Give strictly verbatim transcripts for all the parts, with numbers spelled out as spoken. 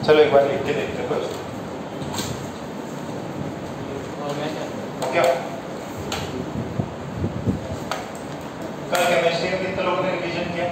चलो एक बार लिख के देखते हैं कुछ। ओके, कल केमिस्ट्री में कितने लोगों ने रिवीजन किया?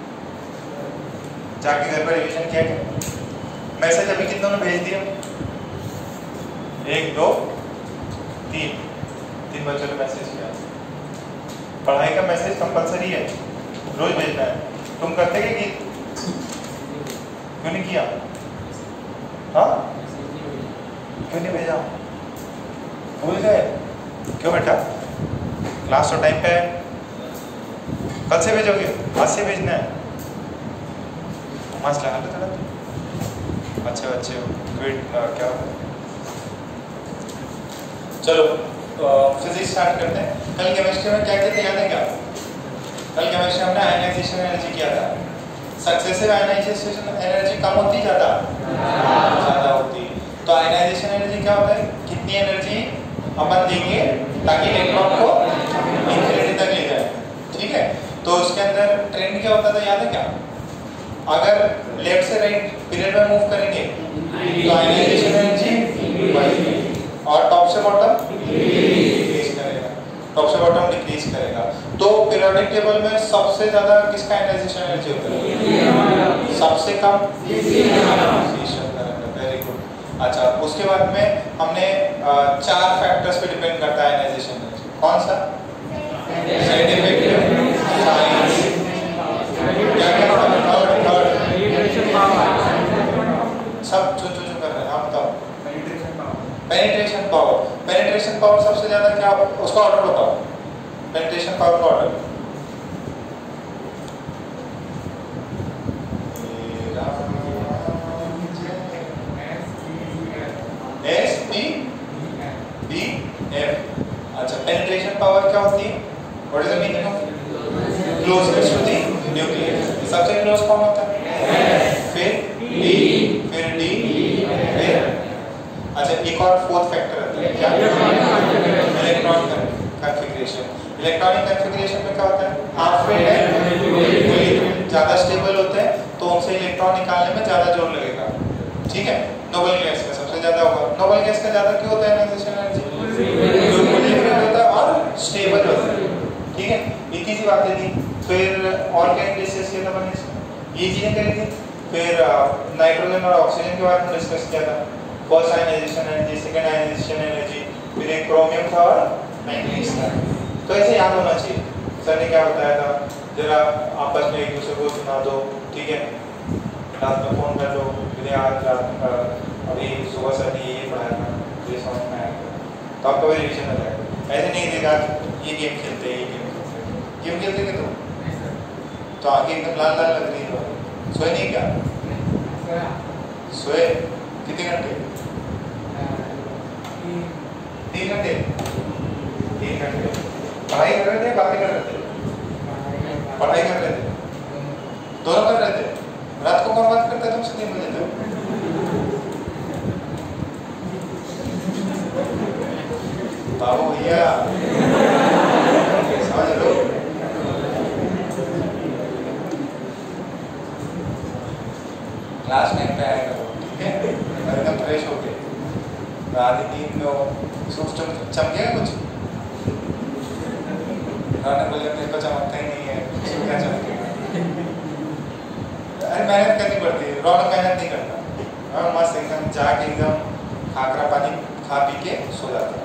जाके घर पर रिवीजन किया क्या? मैसेज अभी कितनों ने भेज दिया? एक, दो, तीन तीन बच्चों ने मैसेज किया। पढ़ाई का मैसेज कंपलसरी है, रोज भेजना है। तुम करते क्या? कि क्यों नहीं किया? हाँ, क्यों नहीं भेजा? भूल गए? क्यों बेटा? क्लास तो टाइम पे है, कल से भेजोगे? आज से भेजना है। मास्क लगा लो थोड़ा, अच्छे बच्चे हो, कोविड क्या होता है। चलो फिजिक्स स्टार्ट करते हैं। कल केमिस्ट्री में क्या क्या थे याद है क्या? कल केमिस्ट्री में हमने आयनाइजेशन एनर्जी किया था। सक्सेसिव आयनाइजेशन एनर्जी कम होती ज़्यादा ज़्यादा होती। तो आयनाइजेशन एनर्जी क्या होता है? कितनी एनर्जी अपन देंगे ताकि इलेक्ट्रॉन को इंफिनिटी तक ले जाए, ठीक है। तो उसके अंदर ट्रेंड क्या होता था याद है क्या? अगर लेफ्ट से राइट पीरियड में मूव करेंगे तो आयनाइजेशन एनर्जी बढ़ेगी और टॉप से बॉटम डिक्रीज करेगा, टॉप से बॉटम डिक्रीज करेगा। तो पीरियोडिक टेबल में सबसे ज्यादा किसका आयनाइजेशन एनर्जी होता है? सबसे कम वेरी गुड। अच्छा, उसके बाद में हमने चार फैक्टर्स पे डिपेंड करता है आयनाइजेशन एनर्जी। कौन सा? साइंटिफिक, साइंस, क्या क्या सब जो जो जो कर रहे हैं आप बताओ। पेनिट्रेशन पावर, पेनिट्रेशन पावर सबसे ज्यादा क्या? उसका ऑर्डर बताओ, पेनिट्रेशन पावर का order. S P D F. अच्छा, पेनिट्रेशन पावर क्या होती है? What is the meaning of? Closeness to the nucleus. सबसे क्लोज कौन होता है? फिर डी, फिर डी, फिर अच्छा एक और फोर्थ फैक्टर आता है क्या? Electron configuration. इलेक्ट्रॉनिक कॉन्फ़िगरेशन में क्या होता है? हाफ फिल्ड है, ज्यादा स्टेबल होते हैं तो उनसे इलेक्ट्रॉन निकालने में ज्यादा जोर लगेगा, ठीक है। नोबल गैस का सबसे ज्यादा होगा। नोबल गैस का ज्यादा क्यों होता है आयनाइजेशन एनर्जी? होता है और स्टेबल होता है, ठीक है। इतनी सी बातें थी। फिर और क्या डिस्कस किया था मैंने? ये चीजें करी थी। फिर नाइट्रोजन और ऑक्सीजन के बारे में डिस्कस किया था। First ionization energy, second ionization energy, फिर एक क्रोमियम था और मैंगनीज था। तो ऐसे याद होना चाहिए। सर ने क्या बताया था, जरा आपस में एक दूसरे को सुना दो, ठीक है। रात में फोन कर लो, फिर आज रात अभी सुबह सर ने ये पढ़ाया था, ये समझ में आया तो आपका भी रिविजन हो जाएगा। ऐसे नहीं देगा ये गेम खेलते ये गेम खेलते गेम खेलते कि तुम तो आगे एकदम लाल लाल लग रही है। सोए नहीं क्या? सोए कितने घंटे? तीन घंटे तीन घंटे पढ़ाई कर रहे थे, बातें कर रहे थे? पढ़ाई कर रहे थे, दोनों कर रहे थे। रात को कौन बात करता है तुमसे तीन बजे तक? बाबू भैया समझ लो। क्लास टाइम पे आया करो, ठीक है। एकदम फ्रेश होके रात नींद में हो, सूफ चमकेगा कुछ? रात बोले मेरे को चमकता ही नहीं है, सूफ क्या चमकेगा? अरे मेहनत करनी पड़ती है, रौनक मेहनत नहीं करता। हाँ मस्त एकदम जाके एकदम खाकरा पानी खा पी के सो जाता है।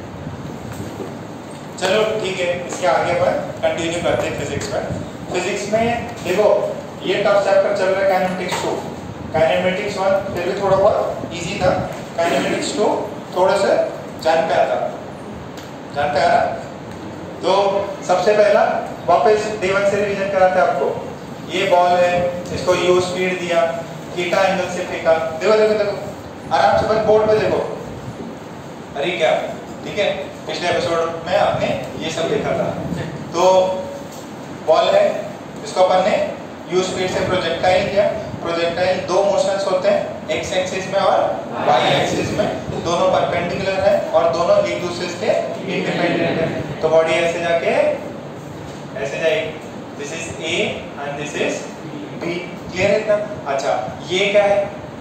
चलो ठीक है, इसके आगे पर कंटिन्यू करते हैं फिजिक्स में। फिजिक्स में देखो ये टफ चैप्टर चल रहा है काइनेमेटिक्स टू। काइनेमेटिक्स वन फिर भी थोड़ा बहुत इजी था, काइनेमेटिक्स टू थोड़ा सा जान पे आता जान पे आ रहा। तो सबसे पहला वापस डे वन से रिवीजन कराते हैं आपको। ये बॉल है, इसको यू स्पीड दिया, थीटा एंगल से फेंका। देखो देखो देखो आराम से बस बोर्ड पे देखो। अरे क्या, ठीक है। पिछले एपिसोड में आपने ये सब देखा था। तो बॉल है, इसको अपन ने यू स्पीड से प्रोजेक्टाइल किया। प्रोजेक्टाइल दो मोशंस होते हैं, एक्स एक्सिस में और वाई एक्सिस में। दोनों परपेंडिकुलर है और दोनों एक दूसरे से इंडिपेंडेंट है। तो बॉडी ऐसे जाके ऐसे जाएगी। This is A and this is B. Clear है इतना? अच्छा ये क्या है?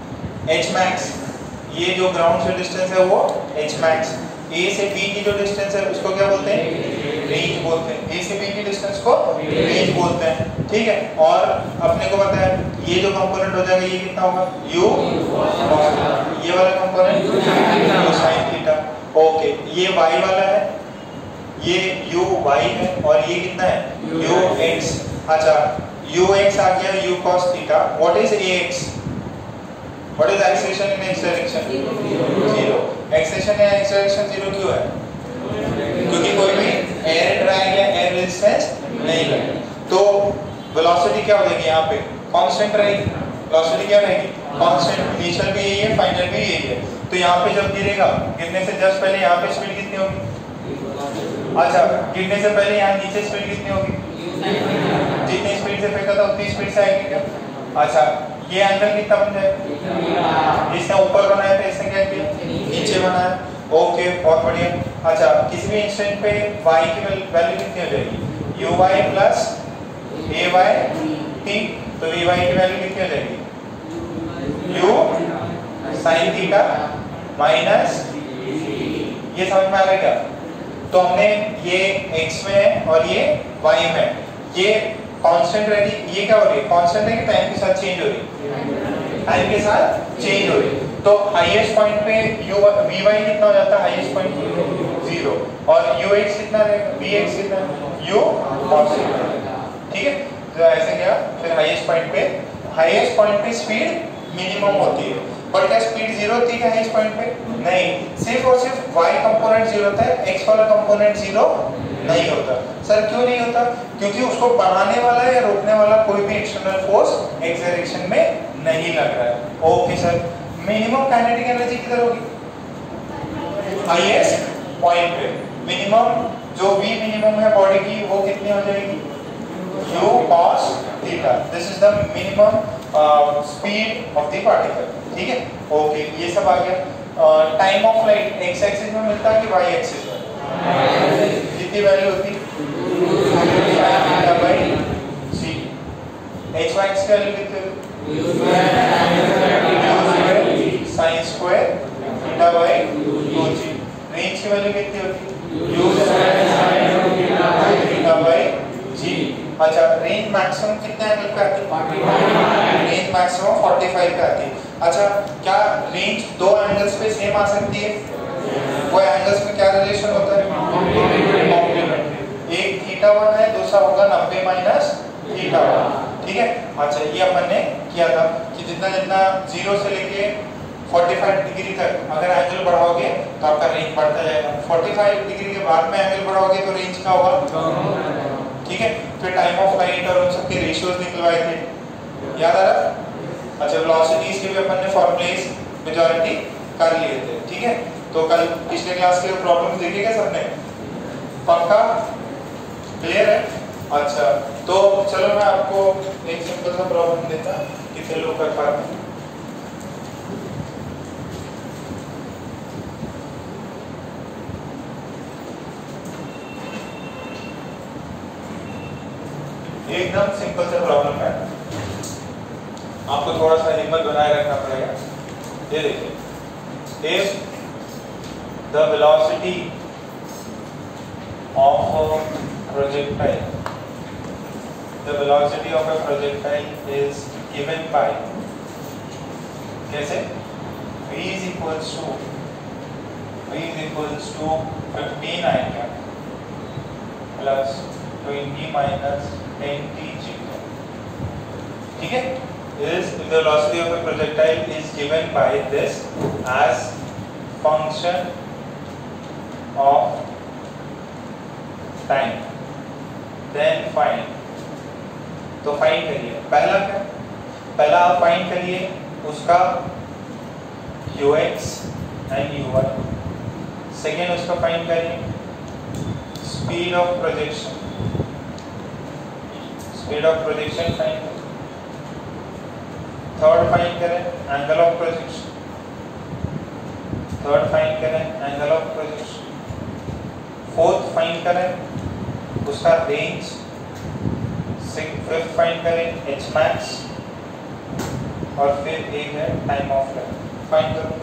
h max, ये जो ग्राउंड से डिस्टेंस है वो h max, a से b की जो डिस्टेंस है उसको क्या बोलते हैं? रेंज बोलते हैं। a से b की डिस्टेंस को रेंज बोलते हैं, ठीक है। और अपने को पता है ये जो कंपोनेंट हो जाएगा ये कितना होगा? u cos, ये वाला component u sin theta. Okay, ये y वाला है, ये u y है और ये कितना है? u x। अच्छा, u x आ गया u cos theta. What is ax? What is acceleration in x direction? Zero. Acceleration in x direction zero क्यों है? क्योंकि कोई भी एयर ड्रैग या एयर रेजिस्टेंस नहीं है। तो वेलोसिटी क्या हो जाएगी? यहाँ पे कांस्टेंट रहेगी। वेलोसिटी क्या रहेगी? कांस्टेंट। इनिशियल भी यही है, फाइनल भी यही है। तो यहाँ पे जब गिरेगा, गिरने से जस्ट पहले यहाँ पे स्पीड कितनी होगी? अच्छा, गिरने से पहले यहाँ नीचे स्पीड कितनी होगी? जितनी स्पीड से फेंका था उतनी स्पीड से आएगी क्या? अच्छा, ये एंगल कितना बन जाएगा? इसने ऊपर बनाया था, इसने क्या किया? नीचे बनाया। ओके, बहुत बढ़िया। अच्छा, किसी भी इंस्टेंट पे y की वैल्यू कितनी हो जाएगी? uy plus ay t। तो vy की वैल्यू कितनी हो जाएगी? u sin थीटा माइनस, ये समझ में आ रहा है क्या? तो हमने ये x में है और ये y में है, ये कांस्टेंट रहेगी। ये क्या हो रही है? कांस्टेंट है कि टाइम के साथ चेंज हो रही है? टाइम के साथ चेंज हो रही है। तो हाईएस्ट पॉइंट पे u vy कितना हो जाता है? Highest point zero. और ux कितना रहेगा? vx कितना? u cos थीटा, ठीक है। तो ऐसे क्या? फिर हाईएस्ट पॉइंट पे, हाईएस्ट पॉइंट पे स्पीड मिनिमम होती है, पर क्या स्पीड जीरो होती है हाईएस्ट पॉइंट पे? नहीं, सिर्फ और सिर्फ y कंपोनेंट जीरो होता है, x वाला कंपोनेंट जीरो नहीं होता। सर क्यों नहीं होता? क्योंकि उसको बढ़ाने वाला या रोकने वाला कोई भी एक्सटर्नल फोर्स x डायरेक्शन में नहीं लग रहा है। Okay sir, minimum kinetic energy किधर होगी? हाईएस्ट पॉइंट पे। मिनिमम जो v मिनिमम है बॉडी की वो कितनी हो जाएगी? u cos theta. This is the minimum speed of the particle, ठीक है। ओके, ये सब आ गया। Time of flight x axis में मिलता है कि y एक्सिस में? कितनी वैल्यू होती? Theta by c। h max की वैल्यू कितनी होती? sin square theta by two g। Range की वैल्यू कितनी होती? u sin theta by g। अच्छा, रेंज मैक्सिमम कितने एंगल पे आती है? रेंज मैक्सिमम पैंतालीस पे आती है। अच्छा, क्या रेंज दो एंगल्स पे सेम आ सकती है? वो एंगल्स में क्या रिलेशन होता है? कॉम्प्लीमेंट्री। एक थीटा वन है, दूसरा होगा नब्बे माइनस थीटा वन, ठीक है। अच्छा, ये अपन ने किया था कि जितना जितना जीरो से लेके पैंतालीस डिग्री तक अगर एंगल बढ़ाओगे तो आपका रेंज बढ़ता जाएगा। पैंतालीस डिग्री के बाद में एंगल बढ़ाओगे तो रेंज का होगा, ठीक है। फिर टाइम ऑफ फ्लाइट और उन सबके रेशियोज निकलवाए थे, याद आ रहा? अच्छा, वेलोसिटीज के भी अपन ने फॉर्मूलेस मेजॉरिटी कर लिए थे, ठीक है। तो कल पिछले क्लास के प्रॉब्लम्स देखे क्या सबने? पक्का क्लियर है? अच्छा, तो चलो मैं आपको एक सिंपल सा प्रॉब्लम देता, कितने लोग कर पाते हैं। एकदम सिंपल सा प्रॉब्लम है, आपको थोड़ा सा हिम्मत बनाए रखना पड़ेगा। ये देखिए, if the velocity of a projectile the velocity of a projectile is given by, कैसे? v is equals to v is equals to fifteen i cap plus twenty minus ten t g, ठीक है। is the velocity of a projectile is given by this as function of time, then find। तो find करिए, पहला क्या? पहला आप find करिए उसका ux एंड uy। सेकेंड उसका फाइंड करिए speed of projection, speed of projection find करें। थर्ड फाइंड करें angle of projection, third find करें angle of projection. Fourth find करें उसका रेंज। फिफ्थ फाइंड करें एच मैक्स। और फिर एक है टाइम ऑफ फ्लाइट। फाइंड करो।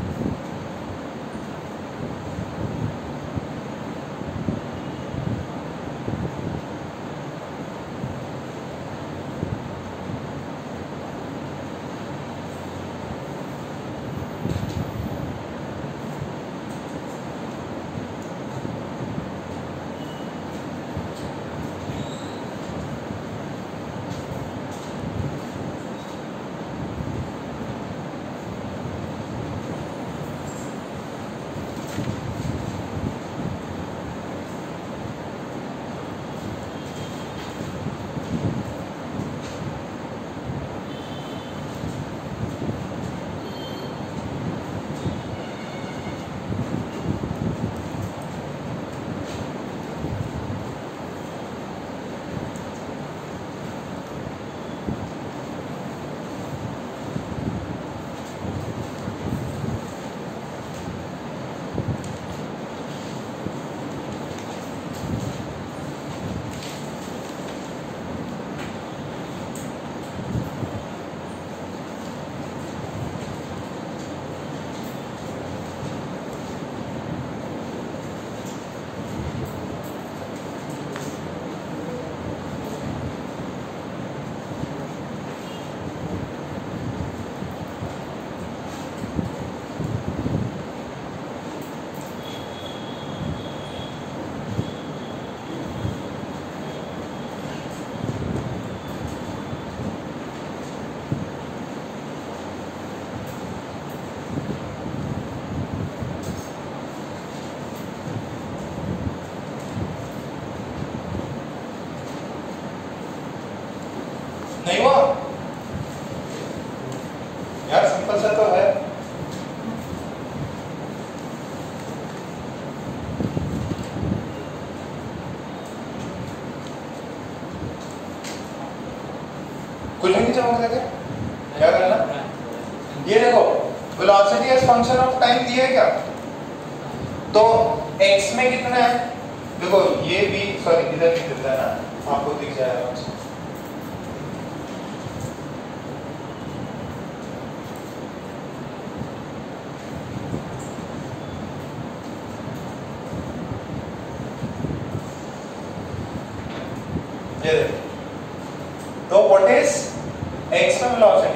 नहीं हुआ यार, सिंपल सा तो है। कुछ भी नहीं समझ लगे क्या करना। ये देखो velocity as function of time दिया है क्या, तो x में कितना है, देखो ये भी सॉरी इधर नहीं दिखता है ना, आपको दिख जाएगा। ये देखो, तो व्हाट इज x में velocity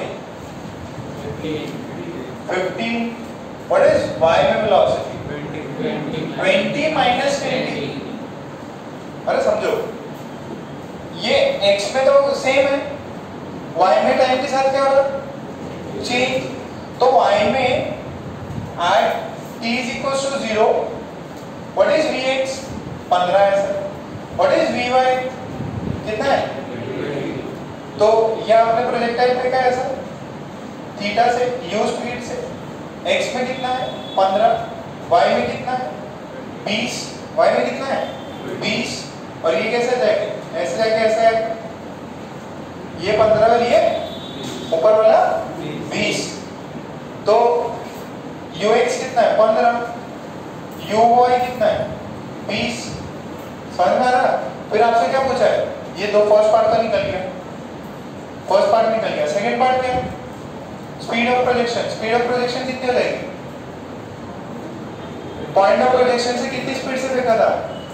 fifteen, what is y में वेलोसिटी ट्वेंटी माइनस ट्वेंटी। अरे समझो, ये x में तो सेम है, y में टाइम के साथ क्या हो रहा चेंज, तो y में at t is equals to zero, what is vx पंद्रह है सर, what is vy कितना है, तो ये आपने प्रोजेक्टाइल फेंका है सर थीटा से u स्पीड से, x में कितना है पंद्रह, y में कितना है बीस, y में कितना है बीस, और ये कैसे जाएगा, ऐसे जाएगा ऐसे आएगा, ये पंद्रह और ये ऊपर वाला बीस, तो ux कितना है पंद्रह, uy कितना है बीस, समझ में आ रहा। फिर आपसे क्या पूछा है, ये दो फर्स्ट पार्ट तो निकल गया, फर्स्ट पार्ट निकल गया, सेकंड पार्ट क्या है speed of projection, speed of projection कितनी हो जाएगी, पॉइंट ऑफ प्रोजेक्शन से कितनी स्पीड से फेंका था,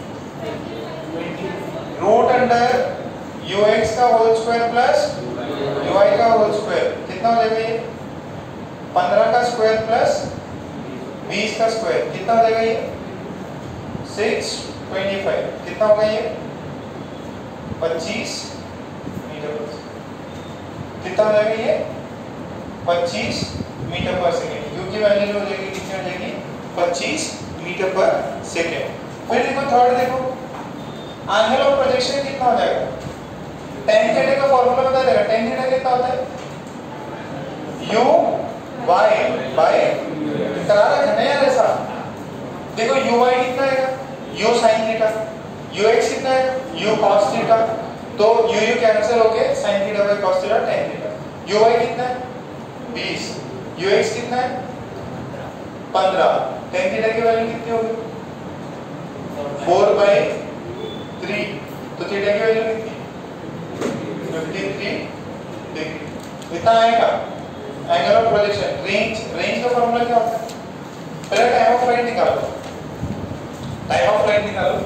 रूट अंडर ux का होल स्क्वायर प्लस uy का होल स्क्वायर, कितना हो जाएगा ये पंद्रह का स्क्वायर प्लस बीस का स्क्वायर, कितना हो जाएगा ये सिक्स ट्वेंटी फाइव, कितना होगा ये पच्चीस मीटर पर, कितना हो जाएगा ये पच्चीस मीटर पर सेकेंड, u की वैल्यू हो जाएगी कितनी हो जाएगी पच्चीस मीटर पर सेकेंड। फिर देखो थर्ड देखो, एंगल ऑफ प्रोजेक्शन कितना हो जाएगा, tan थीटा का फॉर्मूला बता देगा, tan थीटा कितना होता है u y बाय करा रखा है यार ऐसा, देखो u y कितना आएगा u sin थीटा, ux कितना है u cos थीटा, तो u u कैंसिल होके sin theta by cos theta tan theta, uy कितना है बीस, ux कितना है पंद्रह, tan थीटा की वैल्यू कितनी होगी फोर बाय थ्री, तो थीटा की वैल्यू कितनी फिफ्टी थ्री डिग्री, इतना आएगा। Angle of projection, range, range का फॉर्मूला क्या होता है? पहले टाइम ऑफ फ्लाइट निकालो, टाइम ऑफ फ्लाइट निकालो।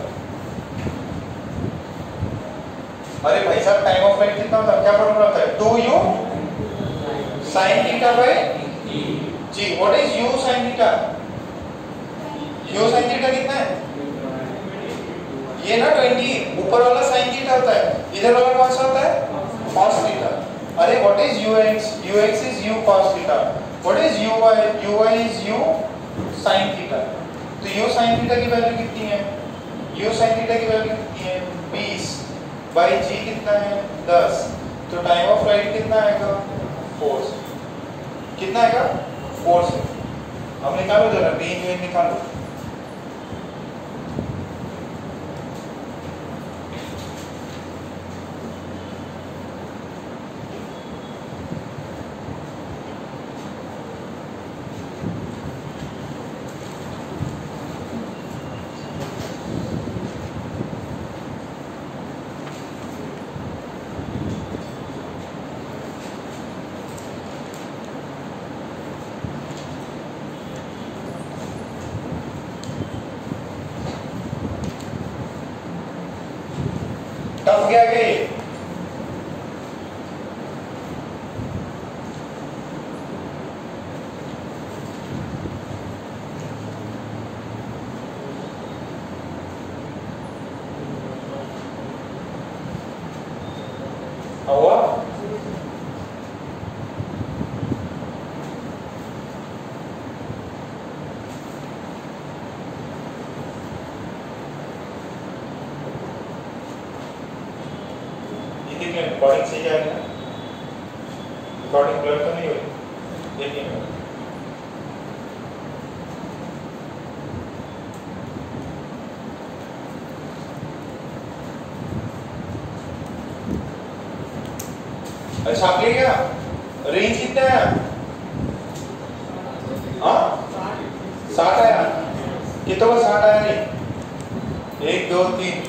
अरे भाई साहब टाइम ऑफ फ्लाइट कितना होता है? क्या फॉर्मूला होता है? Two u sin theta by G. What is u sin theta? u sin theta कितना है? ये ना ट्वेंटी, ऊपर वाला sin थीटा होता है, इधर वाला कौन सा होता है? cos theta. अरे what is ux? ux is u cos theta. What is uy? uy is u sin theta. तो u sin थीटा की वैल्यू कितनी है? u sin थीटा की वैल्यू कितनी है? बीस बाई g कितना है? दस। तो टाइम ऑफ फ्लाइट कितना आएगा? फोर से। कितना आएगा? फोर से। अब निकालो जरा, रेंज वेंज निकालो। टफ गया क्या ये? हुआ? रिकॉर्डिंग सही जा रही है? रिकॉर्डिंग ब्लर तो नहीं हो रही? देखिए अच्छा आप ले गया रेंज कितना है? हाँ साठ आया। कितना का साठ आया? नहीं, एक दो तीन।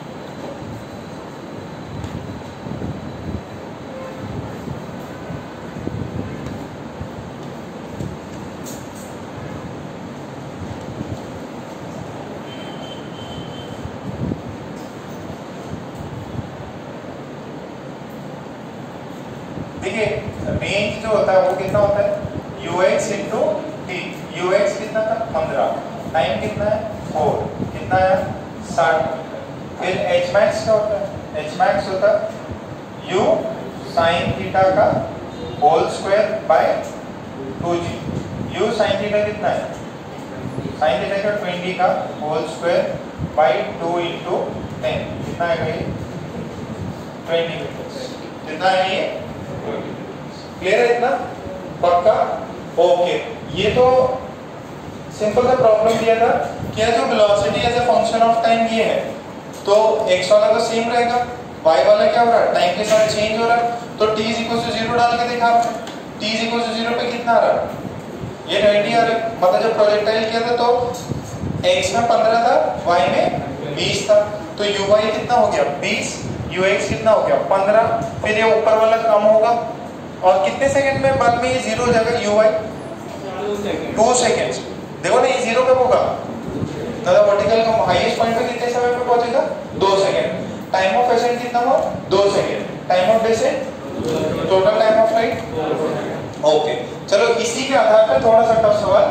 देखिए रेंज जो होता है वो कितना होता है? ux into T. ux कितना था? पंद्रह। टाइम कितना है? फोर। कितना है? साठ। फिर h max क्या होता है? h max होता है u sin थीटा का whole square by two G. u sin theta कितना है? sin थीटा का ट्वेंटी का whole square by two into ten. कितना है ये? Twenty metres. कितना है ये? क्लियर है इतना? पक्का? ओके। ये तो सिंपल सा प्रॉब्लम दिया था क्या जो velocity as a function of time ये है, तो x वाला तो सेम रहेगा, y वाला क्या हो रहा है? टाइम के साथ चेंज हो रहा है। तो t is equal to zero डाल के देखा आपने, t is equal to zero पे कितना आ रहा है? ये ट्वेंटी आ रहा है। मतलब जब प्रोजेक्टाइल किया था तो x में पंद्रह था, y में बीस था, तो uy कितना हो गया? बीस। ux कितना हो गया? पंद्रह। फिर ये ऊपर वाला कम होगा और कितने सेकंड में बाद में ये जीरो हो जाएगा? uy two seconds. देखो ना ये जीरो कब होगा? मतलब वर्टिकल का हाईएस्ट पॉइंट पे कितने समय पे पहुंचेगा? दो सेकंड। टाइम ऑफ एसेंट कितना हुआ? दो second. Time of descent, total time of flight. Okay चलो इसी के आधार पर थोड़ा सा टफ सवाल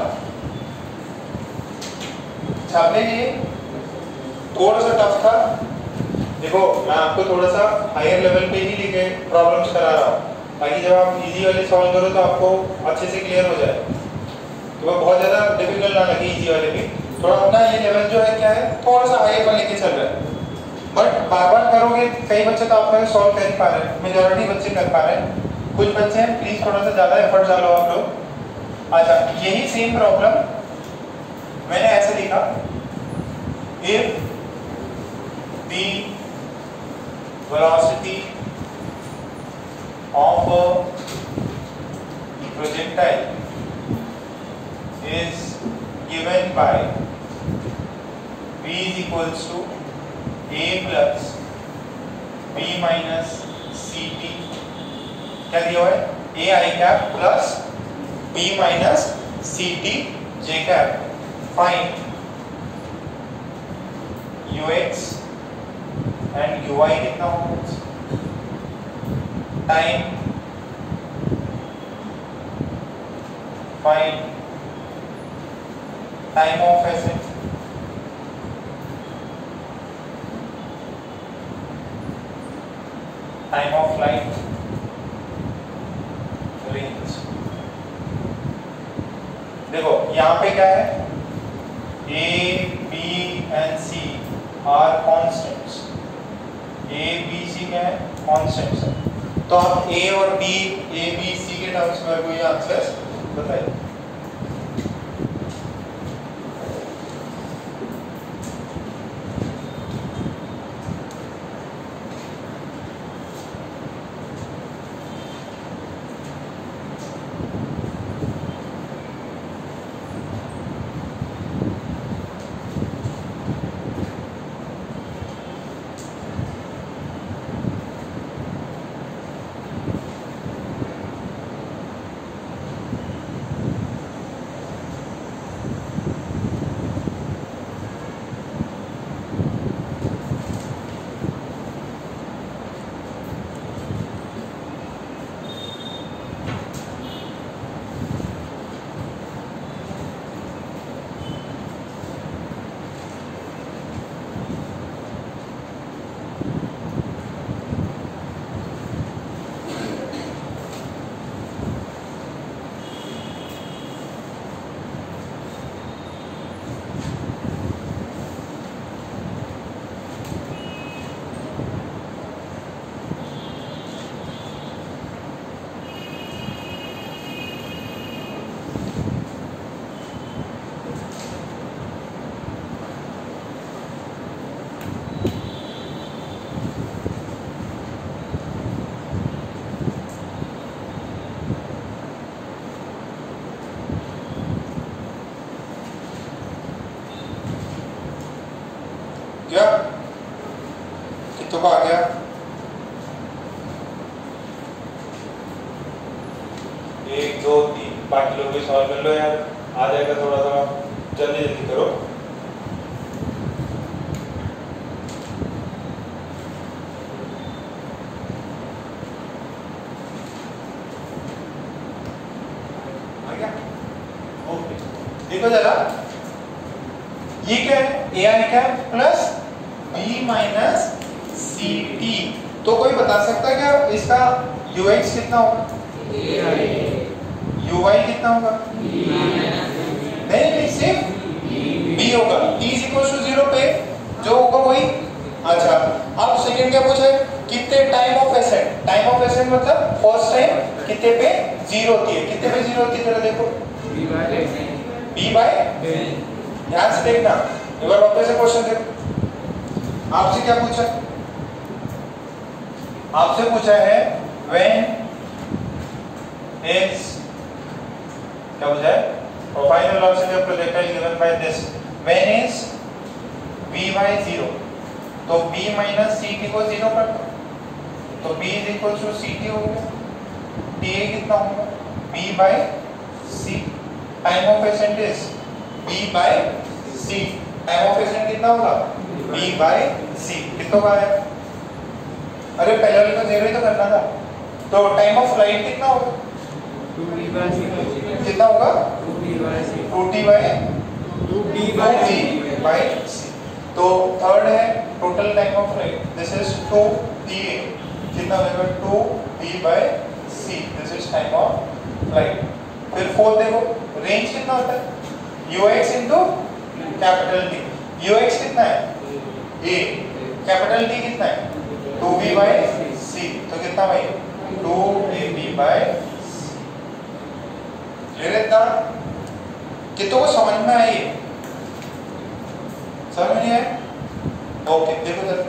छाप लीजिए। थोड़ा सा टफ था। देखो मैं आपको थोड़ा सा हायर लेवल पे ही लिखे प्रॉब्लम्स करा रहा हूँ ताकि जब आप इजी वाले सॉल्व करो तो आपको अच्छे से क्लियर हो जाए, तो वो बहुत ज़्यादा डिफिकल्ट ना लगे इजी वाले भी। थोड़ा अपना ये लेवल जो है क्या है थोड़ा सा हायर पर लेके चल रहा है, बट बार बार करोगे कई बच्चे तो आप सॉल्व कर ही पा रहे हैं, मेजॉरिटी बच्चे कर पा रहे हैं, कुछ बच्चे हैं प्लीज़ थोड़ा सा ज़्यादा एफर्ट डालो आप लोग। अच्छा यही सेम प्रॉब्लम मैंने ऐसे लिखा, if the velocity of a projectile is given by v is equals to a plus b minus ct। क्या दिया हुआ है? a i cap plus B minus C T J cap. Find U X and U Y कितना होगा? Time. Find time of ascent. Time of flight. Range. देखो यहाँ पे क्या है? A, B and C are constants. A, B, C क्या है? Constants. तो आप A और B, A, B, C के टर्म्स में कोई आंसर बताइए। क्या कितों का आ गया? एक दो तीन, बाकी लोग भी सॉल्व कर लो यार, आ जाएगा। थोड़ा थोड़ा जल्दी जल्दी करो। आ गया? ओके, देखो जरा ये क्या है? A i cap plus b minus c t. तो कोई बता सकता है क्या इसका यू एक्स कितना होगा? यू वाई कितना होगा? नहीं नहीं, सिर्फ बी होगा। T is equal to zero पे जो होगा वही। अच्छा, अब सेकंड क्या पूछा है? कितने time of ascent? Time of ascent मतलब फर्स्ट टाइम कितने पे जीरो होती है? कितने पे जीरो होती है? जरा देखो, बी बाय, ध्यान से देखना, एक बार वापस से क्वेश्चन देखो। आपसे क्या पूछा? आपसे पूछा है व्हेन इज, क्या पूछा है? और final velocity of projectile given by this, when is v by zero, तो b माइनस सी टी को जीरो कर दो, तो b is equal to c t हो गया। ta कितना होगा? b by c। Time of ascent is b by c। Time of ascent कितना होगा? b by c। कितना का है? अरे पहले वाले को जीरो ही तो करना था। तो टाइम ऑफ फ्लाइट कितना होगा? Two b by c। कितना होगा? Two b by c। Two t by two b by c। तो थर्ड है total time of flight, this is two t a। कितना होगा? Two b by c। This is time of flight. फिर fourth देखो, range कितना होता है? ux into capital T। ux कितना है? a। कैपिटल T कितना है? Two b by c। तो कितना भाई? To a b by c। Clear है? इतना कितनों को समझ में आई? समझ नहीं आया? ओके, देखो जरा,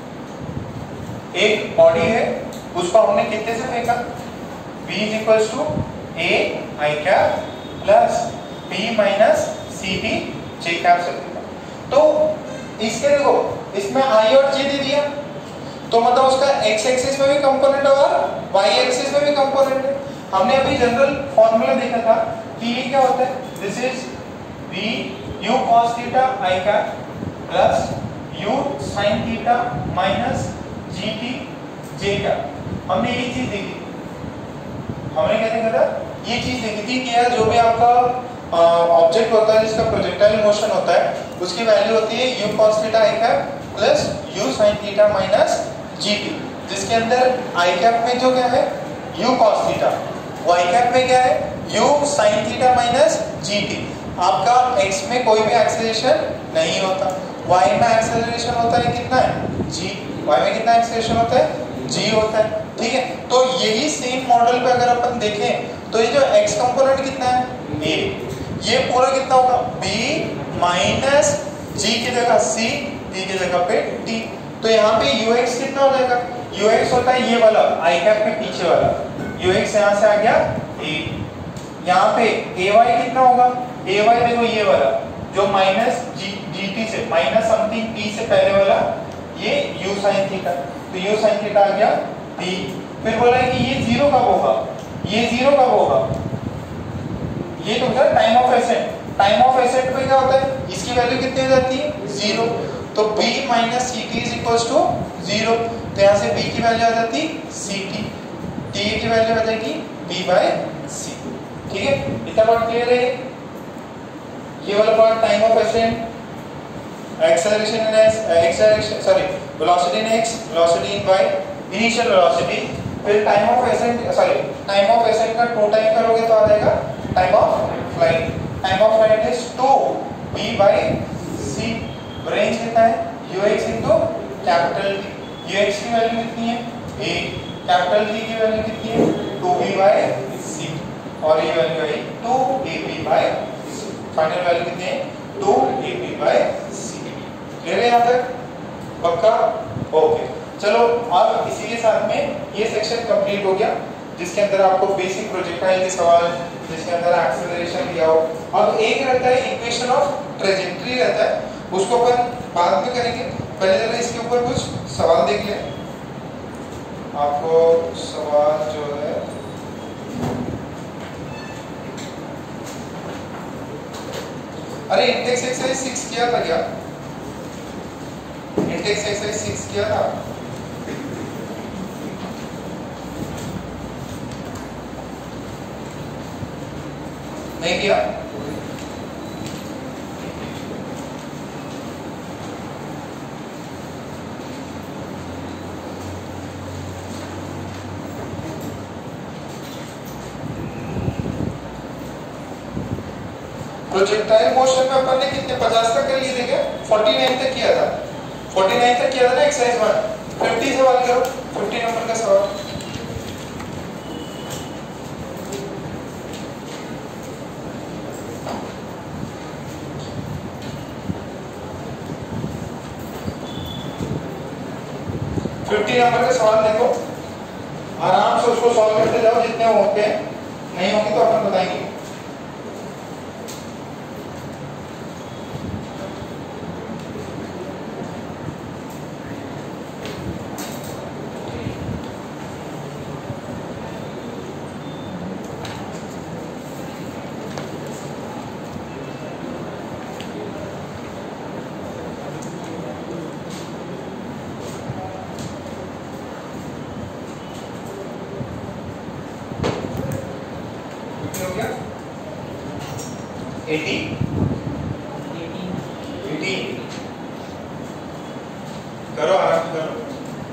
एक बॉडी है, उसको हमने कितने से फेंका? b is equals to a i cap plus b minus c t j cap से फेंका। तो इसके देखो, इसमें i और j दे दिया, तो मतलब उसका x एक्सिस में भी कंपोनेंट है और y एक्सिस में भी कंपोनेंट है। हमने अभी जनरल फॉर्मूला देखा था कि ये क्या होता है, this is v u cos theta i cap plus u sin theta minus gt j cap. हमने ये चीज देखी, हमने क्या देखा था, ये चीज देखी थी कि यार जो भी आपका ऑब्जेक्ट होता है जिसका प्रोजेक्टाइल मोशन होता है उसकी वैल्यू होती है u cos theta i cap plus u sin theta minus gt, जिसके अंदर i कैप में जो क्या है u cos theta, y cap में क्या है u sin theta minus gt। आपका x में कोई भी एक्सेलरेशन नहीं होता, y में एक्सेलरेशन होता है कितना है g, y में कितना एक्सेलरेशन होता है g होता है, ठीक है। तो यही सेम मॉडल पे अगर अपन देखें तो ये जो x कंपोनेंट कितना है a, ये पूरा कितना होगा b माइनस g की जगह c, t की जगह पे t। तो यहाँ पे ux कितना हो जाएगा, ux होता है ये वाला i कैप के पीछे वाला, ux यहाँ से आ गया a। यहाँ पे ay कितना होगा, ay देखो ये वाला जो माइनस gt से माइनस समथिंग t से पहले वाला, ये u sin थीटा, तो u sin थीटा आ गया t। फिर बोला है कि ये जीरो कब होगा, ये जीरो कब होगा, ये तो होता है time of ascent. Time of ascent पे क्या होता है, इसकी वैल्यू कितनी हो जाती है जीरो, तो b minus c t is equals to zero. तो यहाँ से b की वैल्यू आ जाती सी टी, t की वैल्यू आ जाएगी b बाय सी। ठीक है, इतना पार्ट क्लियर है। ये वाला part time of ascent, acceleration in s, acceleration sorry velocity in x, velocity in y, initial velocity, फिर time of ascent sorry time of ascent का टू टाइम करोगे तो आ जाएगा time of flight. Time of flight is two b by c, range कितना है ux into capital T, ux की value कितनी है a, कैपिटल T की वैल्यू कितनी है टू b by c, और ये वैल्यू आई two a b by c, final value कितनी है two a b by c। Clear है यहाँ तक, पक्का, ओके। चलो अब इसी के साथ में ये सेक्शन कंप्लीट हो गया जिसके अंदर आपको बेसिक प्रोजेक्टाइल के सवाल, जिसके अंदर एक्सेलरेशन दिया हो। अब एक रहता है इक्वेशन ऑफ ट्रेजेक्टरी रहता है, उसको अपन बाद में करेंगे, पहले जरा इसके ऊपर कुछ सवाल देख लें। आपको सवाल जो है अरे इंडेक्स एक्सरसाइज सिक्स किया था क्या, इंडेक्स एक्सरसाइज सिक्स किया था नहीं किया? प्रोजेक्टाइल मोशन में अपन ने कितने पचास तक कर लिए थे क्या, उनचास तक किया था, उनचास तक किया था ना एक्सरसाइज वन। पचास सवाल करो, पचास नंबर का सवाल। पचास नंबर का सवाल देखो, आराम से उसको सॉल्व करते जाओ, जितने होंगे, नहीं होंगे तो अपन बताएंगे। अस्सी अस्सी करो, आराम से करो।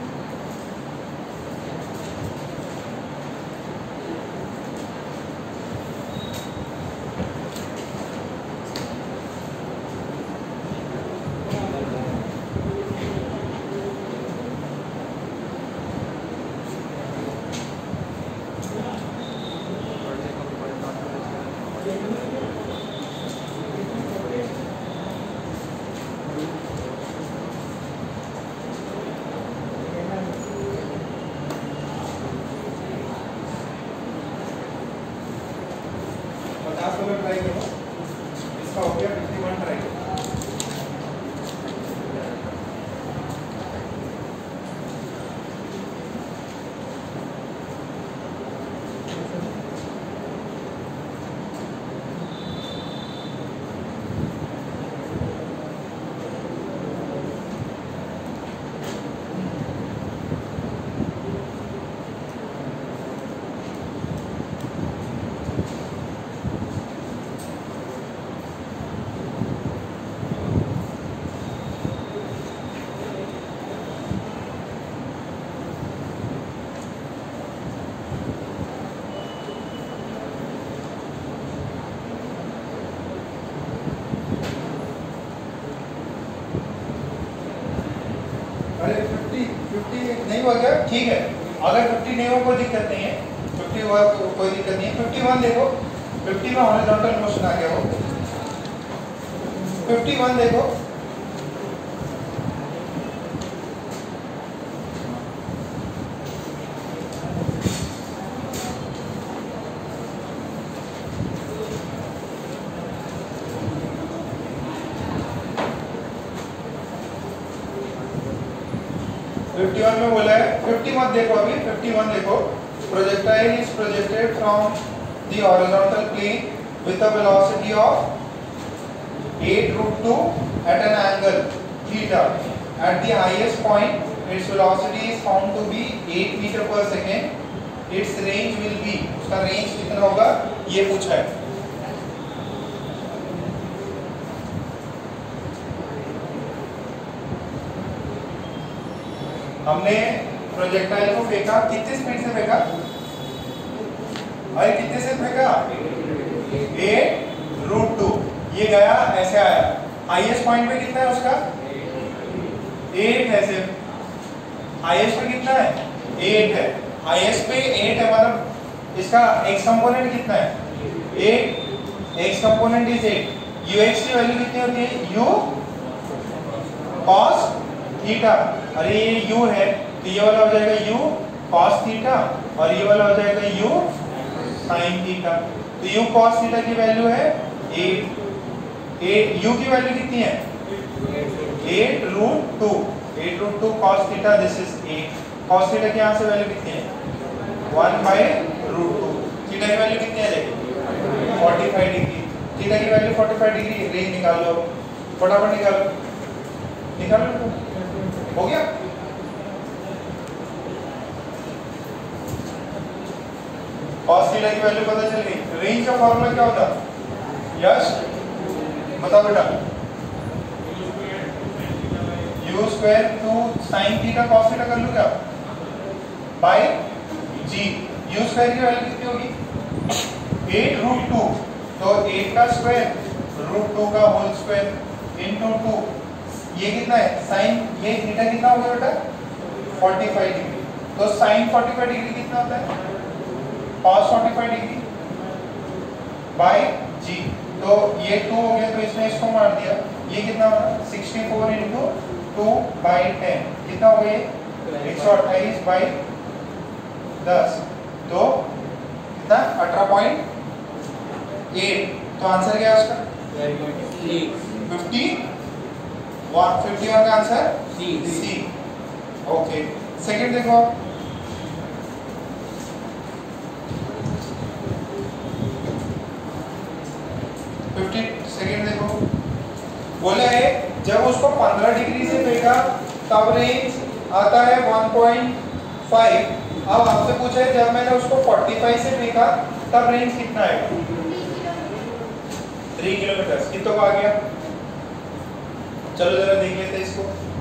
ट्राई करो, इसका हो गया इक्यावन, ट्राई करो। नहीं हुआ क्या? ठीक है, अगर फिफ्टी नहीं हुआ कोई दिक्कत नहीं है, फिफ्टी हुआ तो कोई दिक्कत नहीं है। फिफ्टी वन देखो, फिफ्टी में हॉरिजॉन्टल मोशन आ गया वो। फिफ्टी वन देखो, फिफ्टी वन में बोला है, फिफ्टी मत देखो अभी, फिफ्टी वन देखो। Projectile is projected from the horizontal plane with a velocity of eight root two at an angle theta. At the highest point its velocity is found to be eight metre per second. Its range will be, उसका range कितना होगा ये पूछा है। हमने projectile को फेंका, कितनी स्पीड से फेंका? अरे कितने से फेंका? Eight root two. ये गया ऐसे आया, हाईएस्ट पॉइंट पे कितना है उसका? एट है सिर्फ। हाईएस्ट पे कितना है? एट है। हाईएस्ट पे एट है, मतलब इसका एक्स कंपोनेंट कितना है? Eight. X component is eight. Ux की वैल्यू कितनी होती है? U cos theta. अरे ये u है तो ये वाला हो जाएगा u cos थीटा और ये वाला हो जाएगा u sin थीटा। तो u cos थीटा की वैल्यू है एट। एट u की वैल्यू कितनी है? Eight root two. Eight root two cos theta, this is eight. cos theta की यहाँ से वैल्यू कितनी है? One by root two. Theta की वैल्यू कितनी है देखो? Forty five degree. थीटा की value forty five degree. Range निकाल लो, फटाफट निकालो, निकालो। हो गया? cos थीटा की वैल्यू पता चल गई। रेंज का फॉर्मूला क्या होता? यस बताओ बेटा। u square two sin theta cos theta कर लूं क्या? By g। u स्क्वायर की वैल्यू कितनी होगी? Eight root two. तो एट का स्क्वायर रूट टू का होल स्क्वायर इनटू टू। ये कितना है? साइन, ये थीटा कितना होगा बेटा? Forty five degree. तो साइन फोर्टी फाइव डिग्री कितना होता है? cos forty five degree by g। तो ये टू हो गया तो इसने इसको मार दिया। ये कितना होगा? Sixty four into two by ten. कितना हो गया? एक सौ अट्ठाईस बाय दस। तो कितना? अठारह पॉइंट एट। तो आंसर क्या है उसका? Fifty one. फिफ्टी वन का answer C. C. Okay, second देखो। फिफ्टी सेकंड देखो, बोला है जब उसको पंद्रह डिग्री से फेंका तब रेंज आता है वन पॉइंट फाइव। अब आपसे पूछा है जब मैंने उसको पैंतालीस से फेंका तब रेंज कितना है? Three kilometre. कितना आ गया? चलो जरा देख लेते हैं इसको।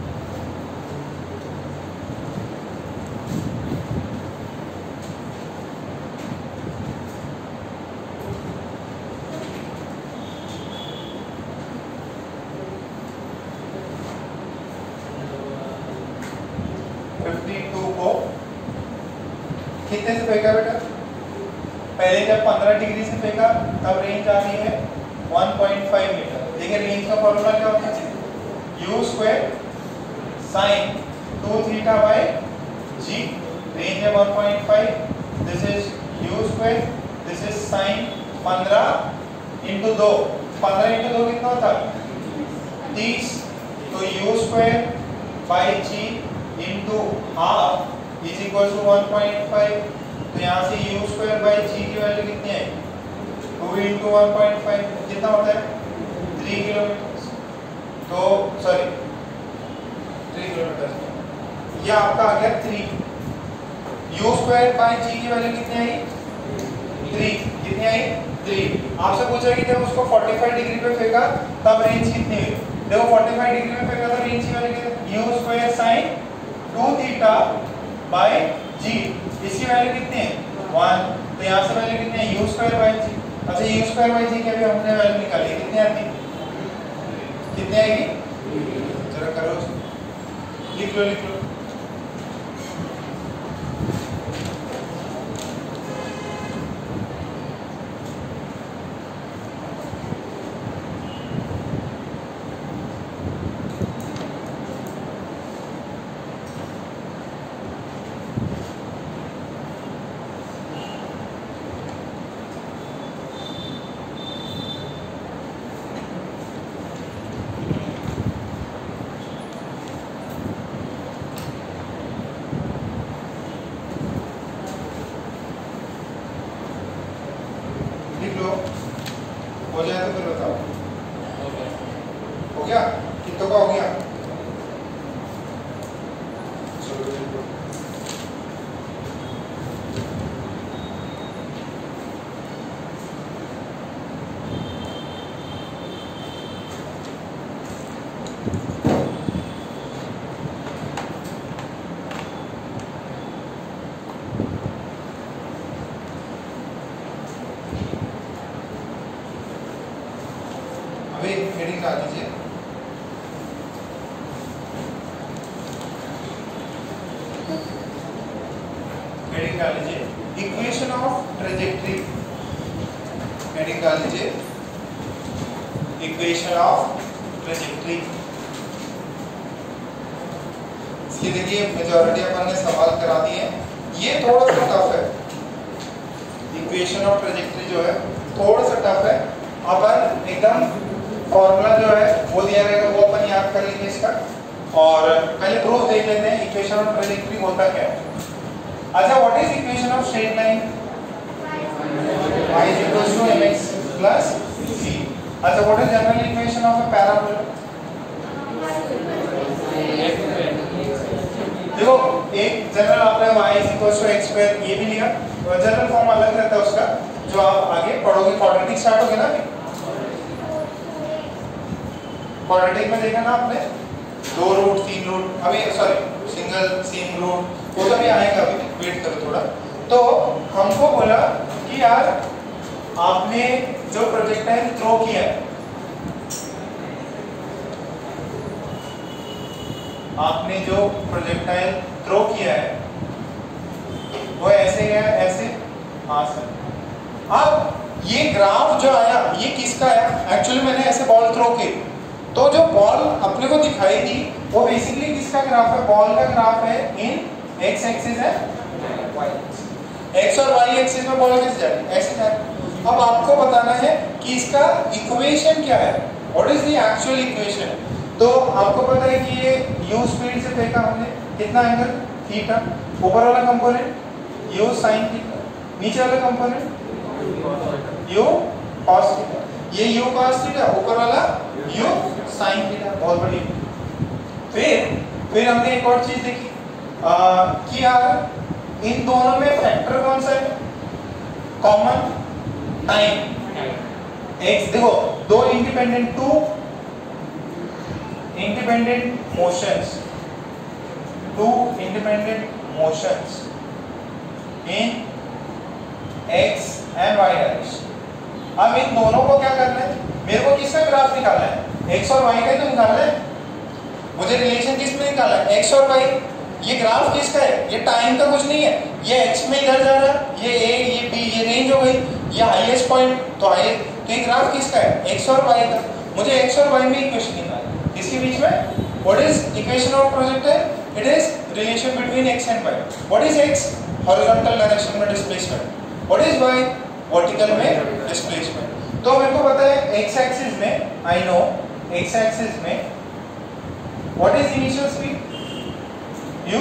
फिफ्टी टू को कितने से फेंका बेटा? पहले जब पंद्रह डिग्री से फेंका तब रेंज आ गई है वन पॉइंट फाइव मीटर। देखिए रेंज का फॉर्मूला क्या होता है? u square sine two theta by g। Range है one point five. This is u square, this is sine पंद्रह इनटू दो। पंद्रह इनटू दो कितना होता है? तीस। तो u square by g into half is equal to one point five. तो यहाँ से u स्क्वायर बाय g की वैल्यू कितनी है? Two into one point five कितना होता है? Three kilometre. तो सॉरी थ्री किलोमीटर। ये आपका आ गया three. u square by g की वैल्यू कितनी आई? थ्री। कितनी आई? थ्री। आपसे पूछा कि जब उसको पैंतालीस डिग्री पे फेंका तब रेंज कितनी हुई? देखो पैंतालीस डिग्री में फेंका था, रेंज की वैल्यू कितनी? u square sine two theta by g। इसकी वैल्यू कितनी है? वन। तो यहाँ से वैल्यू कितनी है? u square by g। अच्छा u स्क्वायर बाय g की अभी हमने वैल्यू निकाली, कितनी आती? कितनी आएगी? जरा करो, लिख लो लिख लो। गया? कितनों का हो गया? अभी हेडिंग डाल दीजिए। हेडिंग डाल लीजिए इक्वेशन ऑफ ट्रेजेक्ट्री। हेडिंग डाल लीजिए इक्वेशन ऑफ ट्रेजेक्ट्री। इसकी देखिए मेजॉरिटी अपन ने सवाल करा दिए हैं। ये थोड़ा सा टफ है, इक्वेशन ऑफ ट्रेजेक्ट्री जो है थोड़ा सा टफ है। अपन एकदम फॉर्मूला जो है वो दिया रहेगा, वो अपन याद कर लेंगे इसका, और पहले प्रूफ देख लेते हैं इक्वेशन ऑफ ट्रेजेक्ट्री होता क्या है। अच्छा, what is equation of straight line? y is equals to mx plus c। अच्छा, what is general equation of a parabola? देखो, एक जनरल आपने y is equals to x square ये भी लिया, और जनरल फॉर्म अलग रहता है उसका, जो आप आगे पढ़ोगे। क्वाड्रेटिक स्टार्ट हो गया ना, क्वाड्रेटिक में देखा ना आपने, दो रूट तीन रूट, अभी सॉरी सिंगल सेम रूट, वो तो भी आएगा, अभी वेट करो थोड़ा। तो हमको बोला कि यार आपने जो प्रोजेक्टाइल थ्रो किया है, आपने जो प्रोजेक्टाइल थ्रो किया है वो ऐसे है, ऐसे। हाँ सर। अब ये ग्राफ जो आया ये किसका है? एक्चुअली मैंने ऐसे बॉल थ्रो की, तो जो बॉल अपने को दिखाई दी वो बेसिकली किसका ग्राफ है? बॉल का ग्राफ है इन एक्स एक्सिस है, एक्स और वाई एक्सिस में बॉल कैसे जा रही है? ऐसे जा रही है। अब आपको बताना है कि इसका इक्वेशन क्या है, what is the actual equation. तो आपको पता है कि ये u स्पीड से फेंका हमने, कितना एंगल? थीटा। ऊपर वाला कंपोनेंट u sin थीटा, नीचे वाला कंपोनेंट u cos थीटा। ये u cos थीटा, ऊपर वाला u sin थीटा। बहुत बढ़िया। फिर फिर हमने एक और चीज देखी आ, कि यार इन दोनों में फैक्टर कौन सा है? Common time x। देखो, दो independent two independent motions, two independent motions in x and y direction. अब इन दोनों को क्या करना है? मेरे को किसका ग्राफ निकालना है? x और y का ही तो निकालना है। मुझे रिलेशन किस में निकालना है? x और y। ये ग्राफ किसका है? ये टाइम का कुछ नहीं है, ये x में इधर जा रहा है, ये a, ये b, ये रेंज हो गई, ये हाईएस्ट पॉइंट, तो हाईएस्ट, तो ये ग्राफ किसका है? x और y का। मुझे x और y में इक्वेशन निकालना है। इसके बीच में what is equation of projectile? It is relation between x and y। What is x? Horizontal direction में displacement. What is y? Vertical में डिस्प्लेसमेंट। तो मेरे को पता है x एक्सिस में, आई नो x एक्सिस में what is initial speed? u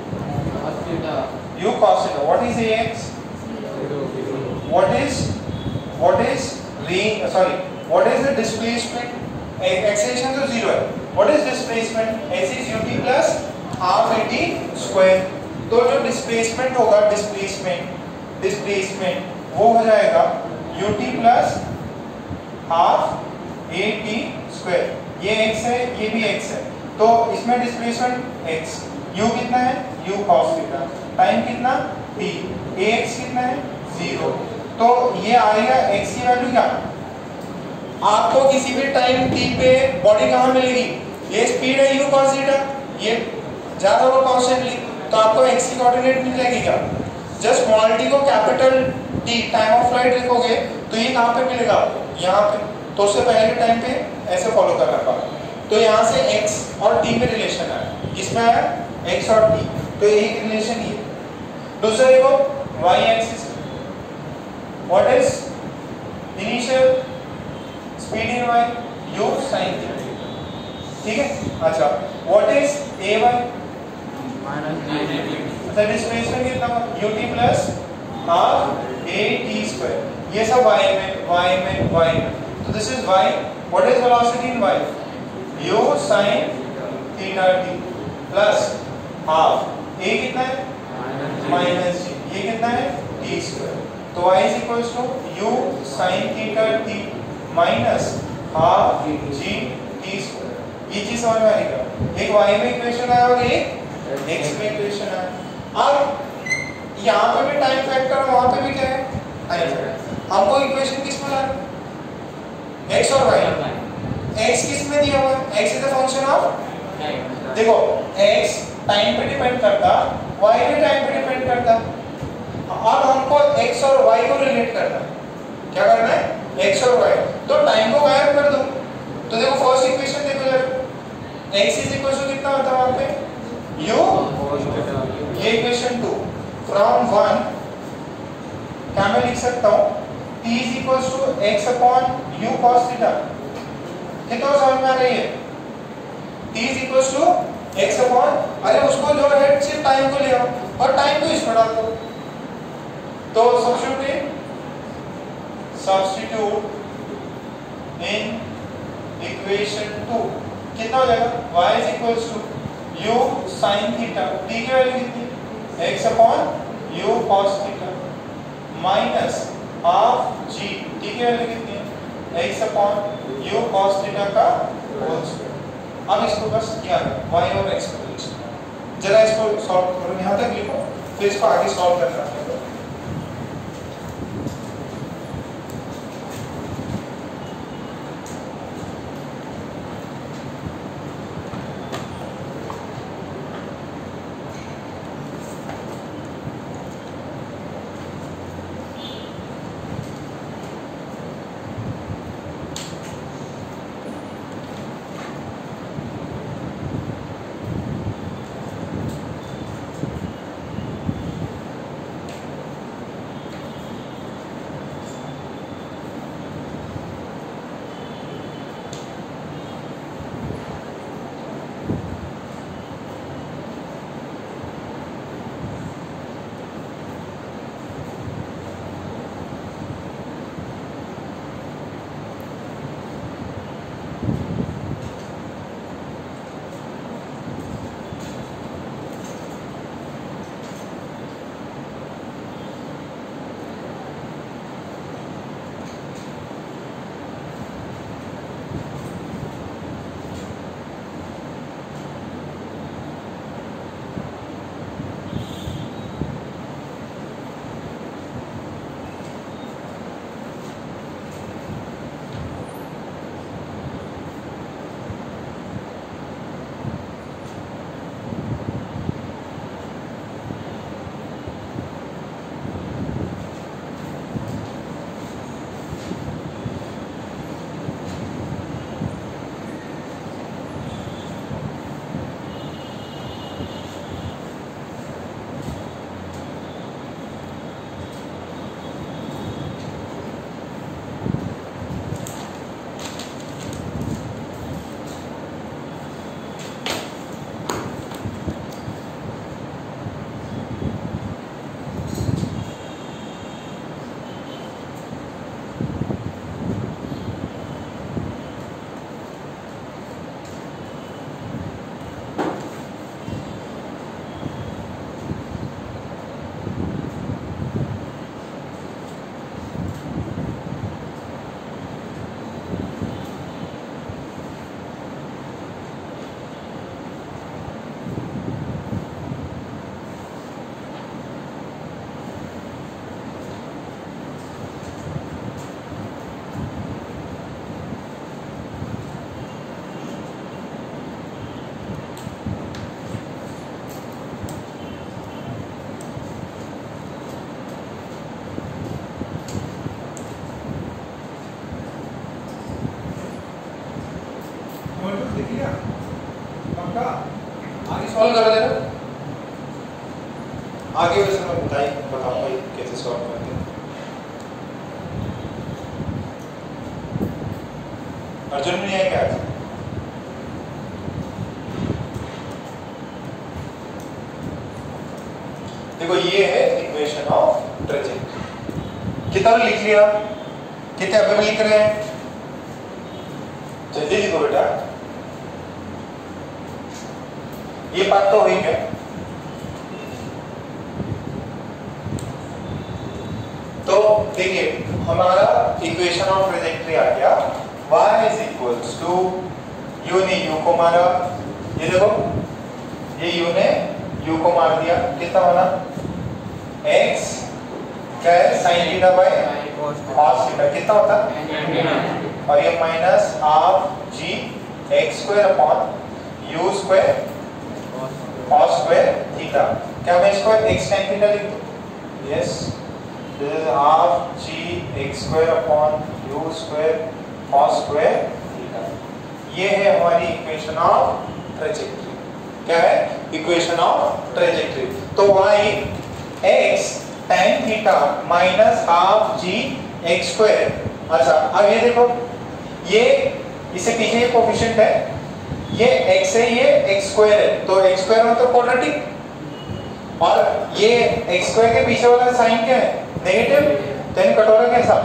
u cos theta. What is ax? What is what is range? Sorry, what is the displacement? Acceleration तो zero है। What is displacement? S is ut plus half at square। तो जो displacement होगा, displacement displacement वो हो जाएगा ut plus half at square। ये x है, ये भी x है, तो इसमें displacement x। u कितना है? u cos theta। टाइम कितना? t। ax कितना है? जीरो। तो ये आएगा x की वैल्यू क्या? आपको किसी भी टाइम t पे बॉडी कहाँ मिलेगी? ये स्पीड है u cos theta, ये जा रहा होगा कॉन्स्टेंटली, तो आपको x की कोऑर्डिनेट मिल जाएगी क्या? जस्ट स्मॉल t को capital T time of flight लिखोगे तो ये कहाँ पे मिलेगा? यहाँ पे। तो उससे पहले टाइम पे ऐसे फॉलो कर रखा, तो यहाँ से x और t में रिलेशन आया। किसमें आया? x और t। तो एक रिलेशन ये। दूसरा देखो y axis, what is initial speed in y? u sin theta। ठीक है। अच्छा, व्हाट इज ay? अच्छा, डिस्प्लेसमेंट कितना? ut plus half at square. ये सब y में y में y में, तो this is y। What is velocity in y? u sin theta t plus half a कितना है माइनस g, ये कितना है t स्क्वायर। तो y is equal to u sin theta t minus half g t square. ये चीज समझ में आ रही है? एक y में इक्वेशन है और एक x में इक्वेशन है। अब यहाँ पे भी टाइम फैक्टर और वहाँ पे भी क्या है टाइम फैक्टर। हमको इक्वेशन किस में लाना है x और y। x किस में दिया हुआ है? x is a function of देखो x टाइम पे डिपेंड करता, y भी टाइम पे डिपेंड करता। अब हमको x और y को रिलेट करना है। क्या करना है x और y। तो टाइम को गायब कर दो। तो देखो फर्स्ट इक्वेशन देखो जरा, x इज इक्वल टू कितना होता है वहाँ पे u, ये इक्वेशन टू फ्रॉम वन क्या मैं लिख सकता हूँ t is equal to x upon u cos theta. कितना समझ में आ रही है? t is equal to x upon, अरे उसको जो है सिर्फ टाइम को ले आओ और टाइम को इसमें डाल दो। तो substitute substitute in equation two कितना हो जाएगा y is equal to u sin theta, t की वैल्यू कितनी है x upon u cos theta minus half g, t की वैल्यू कितनी है x upon u cos theta का होल स्क्वायर। अब इसको बस याद y और x को लिखो। जरा इसको सॉल्व करो, यहाँ तक लिखो फिर इसको आगे सॉल्व करना है। सॉल्व करा देना आगे। वैसे मैं बताई बताऊंगा कैसे सॉल्व करते हैं। अर्जुन नहीं है क्या? देखो ये है इक्वेशन ऑफ ट्रेजेक्टरी। कितना लिख लिया? कितने अभी भी लिख रहे हैं? जल्दी लिखो बेटा। ये पार्ट तो हो ही गया। तो देखिए हमारा इक्वेशन ऑफ ट्रेजेक्टरी आ गया, y is equals to u ने u को मारा, ये देखो ये u ने u को मार दिया, कितना होना x क्या है sin theta by cos theta, कितना होता और ये minus half g x square upon u square cos square theta. क्या मैं इसको x sin थीटा लिख दूं? Yes, this is half g x square upon u square cos square theta. ये है हमारी इक्वेशन ऑफ ट्रेजेक्टरी। क्या है इक्वेशन ऑफ ट्रेजेक्टरी? तो y x tan theta minus half g x square. अच्छा अब ये देखो, ये इससे पीछे ये कोफिशिएंट है, ये x है, ये x स्क्वायर है, तो x स्क्वायर मतलब क्वाड्रेटिक, और ये x स्क्वायर के पीछे वाला साइन क्या है नेगेटिव, तो इन कटोरा कैसा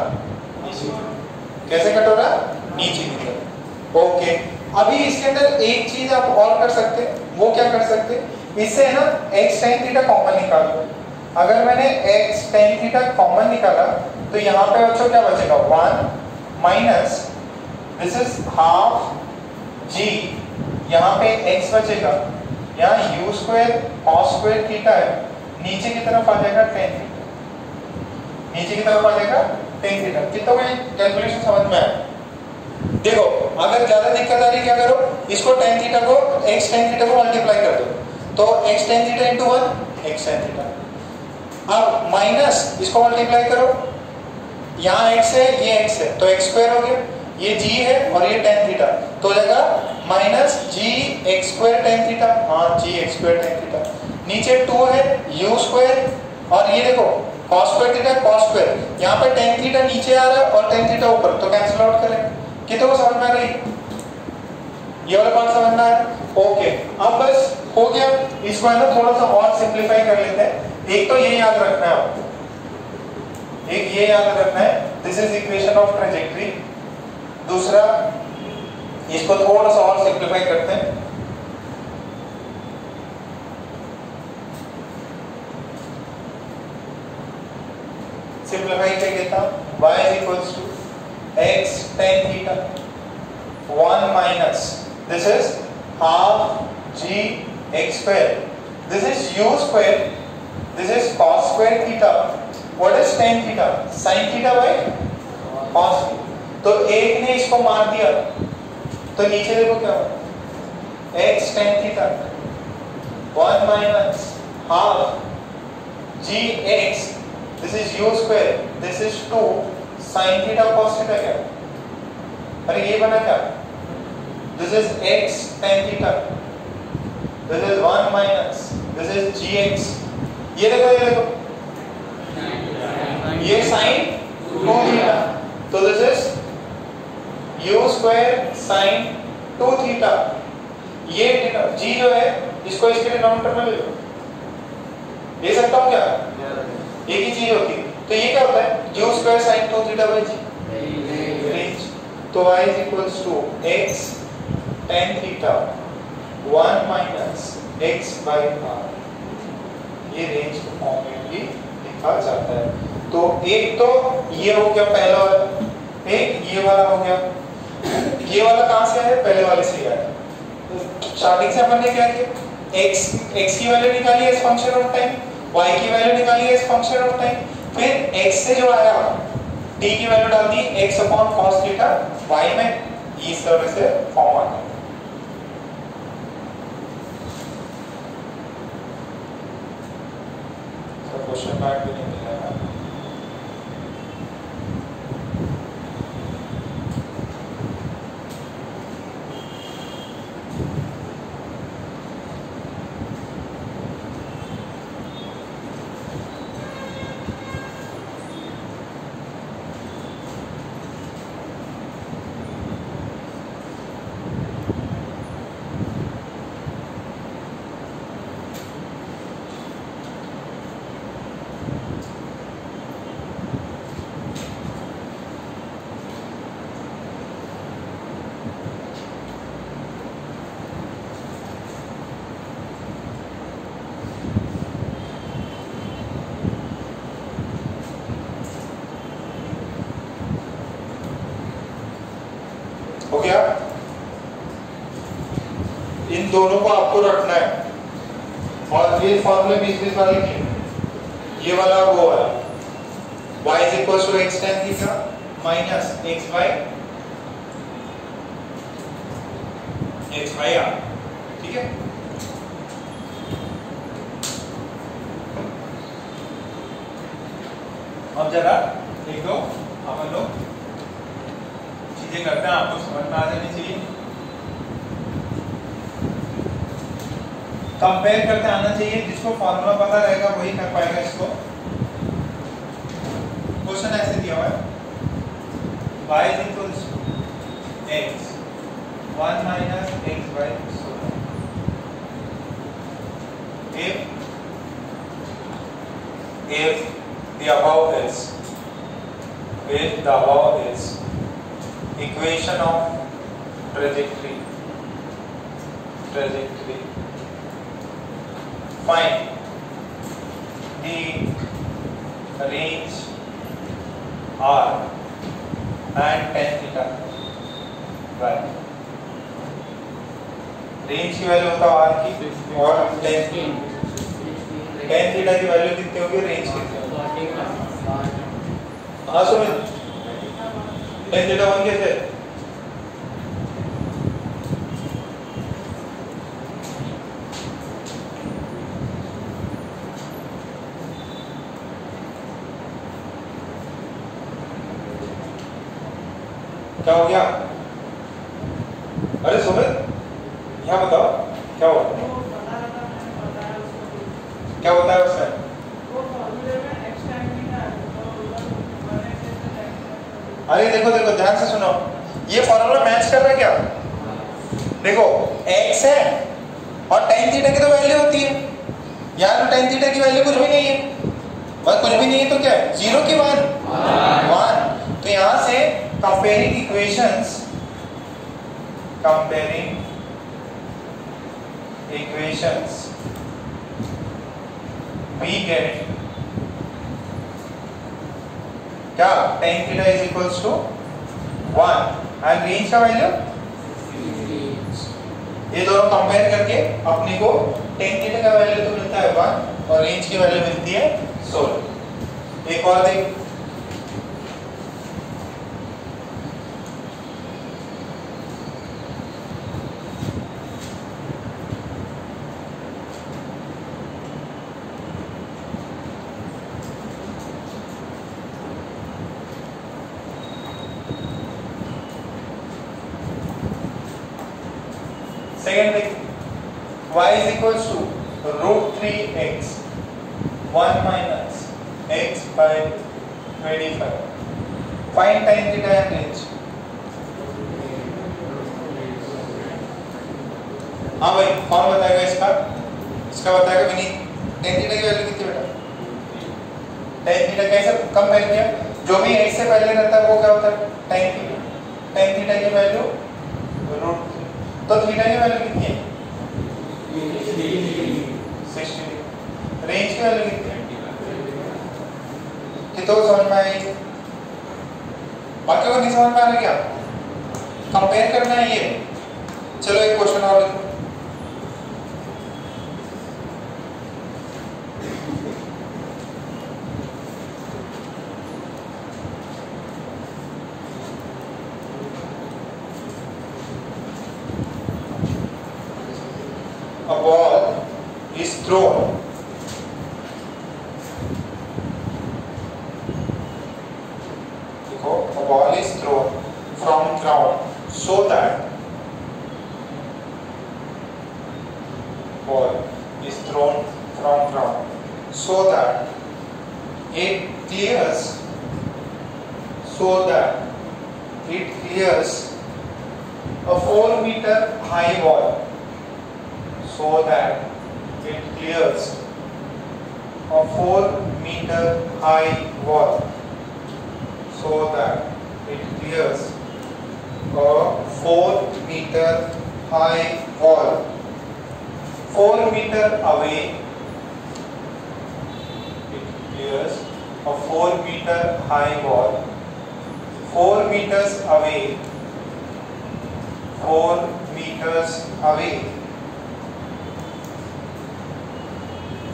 कैसे कटोरा नीचे की तरफ। ओके, अभी इसके अंदर एक चीज आप और कर सकते हैं, वो क्या कर सकते हैं, इससे है ना x tan थीटा कॉमन निकाल लो। अगर मैंने x tan थीटा कॉमन निकाला तो यहाँ पे बच्चों क्या बचेगा, one minus this is half g, यहाँ पे x बचेगा, यहाँ u square cos square theta है, नीचे की तरफ आ जाएगा tan थीटा, नीचे की तरफ आ जाएगा tan थीटा। कितना हुआ कैलकुलेशन समझ में आया? देखो अगर ज्यादा दिक्कत आ रही क्या करो, इसको tan थीटा को x tan थीटा को मल्टीप्लाई कर दो, तो x tan theta into one x tan theta. अब माइनस इसको मल्टीप्लाई करो, यहाँ x है ये x है, तो x स्क्वायर हो गया, ये g है और ये tan थीटा, तो हो जाएगा minus g x square tan theta. हाँ g x square tan theta, नीचे टू है u स्क्वायर, और ये देखो cos square theta cos square, यहाँ पे tan थीटा नीचे आ रहा है और tan थीटा ऊपर, तो कैंसिल आउट करें। कितने को समझ में आ रही, ये वाला पार्ट समझ में आया? ओके, अब बस हो गया, इसको है ना थोड़ा सा और सिंप्लीफाई कर लेते हैं। एक तो ये याद रखना है आपको, एक ये याद रखना है this is equation of trajectory. दूसरा इसको थोड़ा सा और सिंप्लीफाई करते हैं। सिंप्लीफाई क्या कहता, y is equals to x tan theta, one minus this is half g x square, this is u square, this is cos square theta, what is tan theta, sin theta by cos theta। तो एक ने इसको मार दिया तो नीचे देखो क्या हुआ, x tan theta one minus half g x, this is u square, this is two sin theta cos theta। क्या अरे ये बना क्या, this is x tan theta, this is one minus this is gx, ये देखो ये देखो ये sin टू थीटा, तो this is u square sin two theta. ये g जो है इसको इसके डिनोमिनेटर में ले लो, ले सकता हूँ क्या, एक ही चीज होती है, तो ये क्या होता है u square sin two theta by g, range. तो y is equals to x tan theta one minus x by r, ये रेंज के फॉर्म में भी लिखा जाता है। तो एक तो ये हो गया पहला वाला, एक ये वाला हो गया, ये वाला कहाँ से है, पहले वाले से आया। स्टार्टिंग से अपन ने क्या किया, x x की वैल्यू निकाली as function of time, y की वैल्यू निकाली एज फंक्शन ऑफ टाइम, फिर x से जो आया t की वैल्यू डाल दी x upon cos theta y में, इस तरह से फॉर्म आ गया। तो क्वेश्चन मार्क भी नहीं मिला है। इन दोनों को आपको रखना है और ये फॉर्मूले बीच बीच वाले के ये वाला और वो वाला y is equals to x tan theta minus x by x by r, ठीक है। अब जरा एक दो अपन लोग चीजें करते हैं, आपको समझ में आ जानी चाहिए। कंपेयर करते आना चाहिए, जिसको फॉर्मूला पता रहेगा वही कर पाएगा इसको। क्वेश्चन ऐसे दिया हुआ है y is equals to x one minus x by सोलह if if the above is if the above is equation of trajectory trajectory find the range r and tan theta y। Range की value होता है r की और tan tan theta की value कितनी होगी, range कितनी। हाँ सुमित, tan थीटा वन कैसे क्या हो गया? अरे सुमित यहाँ बताओ क्या हुआ, क्या होता है उसमें? अरे देखो देखो ध्यान से सुनो, ये फॉर्मूला मैच कर रहा है क्या? देखो x है और tan थीटा की तो वैल्यू होती है, यहाँ तो tan थीटा की वैल्यू कुछ भी नहीं है, बस कुछ भी नहीं है तो क्या है, जीरो की वन वन। तो यहाँ से comparing equations comparing equations we get क्या tan theta is equals to one and range का वैल्यू, ये दोनों कंपेयर करके अपने को tan theta का वैल्यू तो मिलता है वन और रेंज की वैल्यू मिलती है सोलह। एक और देख, सेकेंड देख, y is equals to root three x one minus x by twenty-five, find tan theta and range। हाँ भाई कौन बताएगा इसका, इसका बताएगा विनीत। tan theta की वैल्यू कितनी बेटा, tan theta कैसे कंपेयर किया, जो भी x से पहले रहता है वो क्या होता है tan theta, tan theta की वैल्यू रूट, तो थीटा की वैल्यू कितनी है साठ, रेंज की वैल्यू कितनी है कि तो समझ में आई, बाकी को नहीं समझ में आ रहा क्या, कंपेयर करना है ये। चलो एक क्वेश्चन और लिखो, a ball is thrown देखो a ball is thrown from ground so that ball is thrown from ground so that it clears so that it clears a four meter high wall so that it clears a four meter high wall so that it clears a four meter high wall four meter away, it clears a four meter high wall four meters away four meters away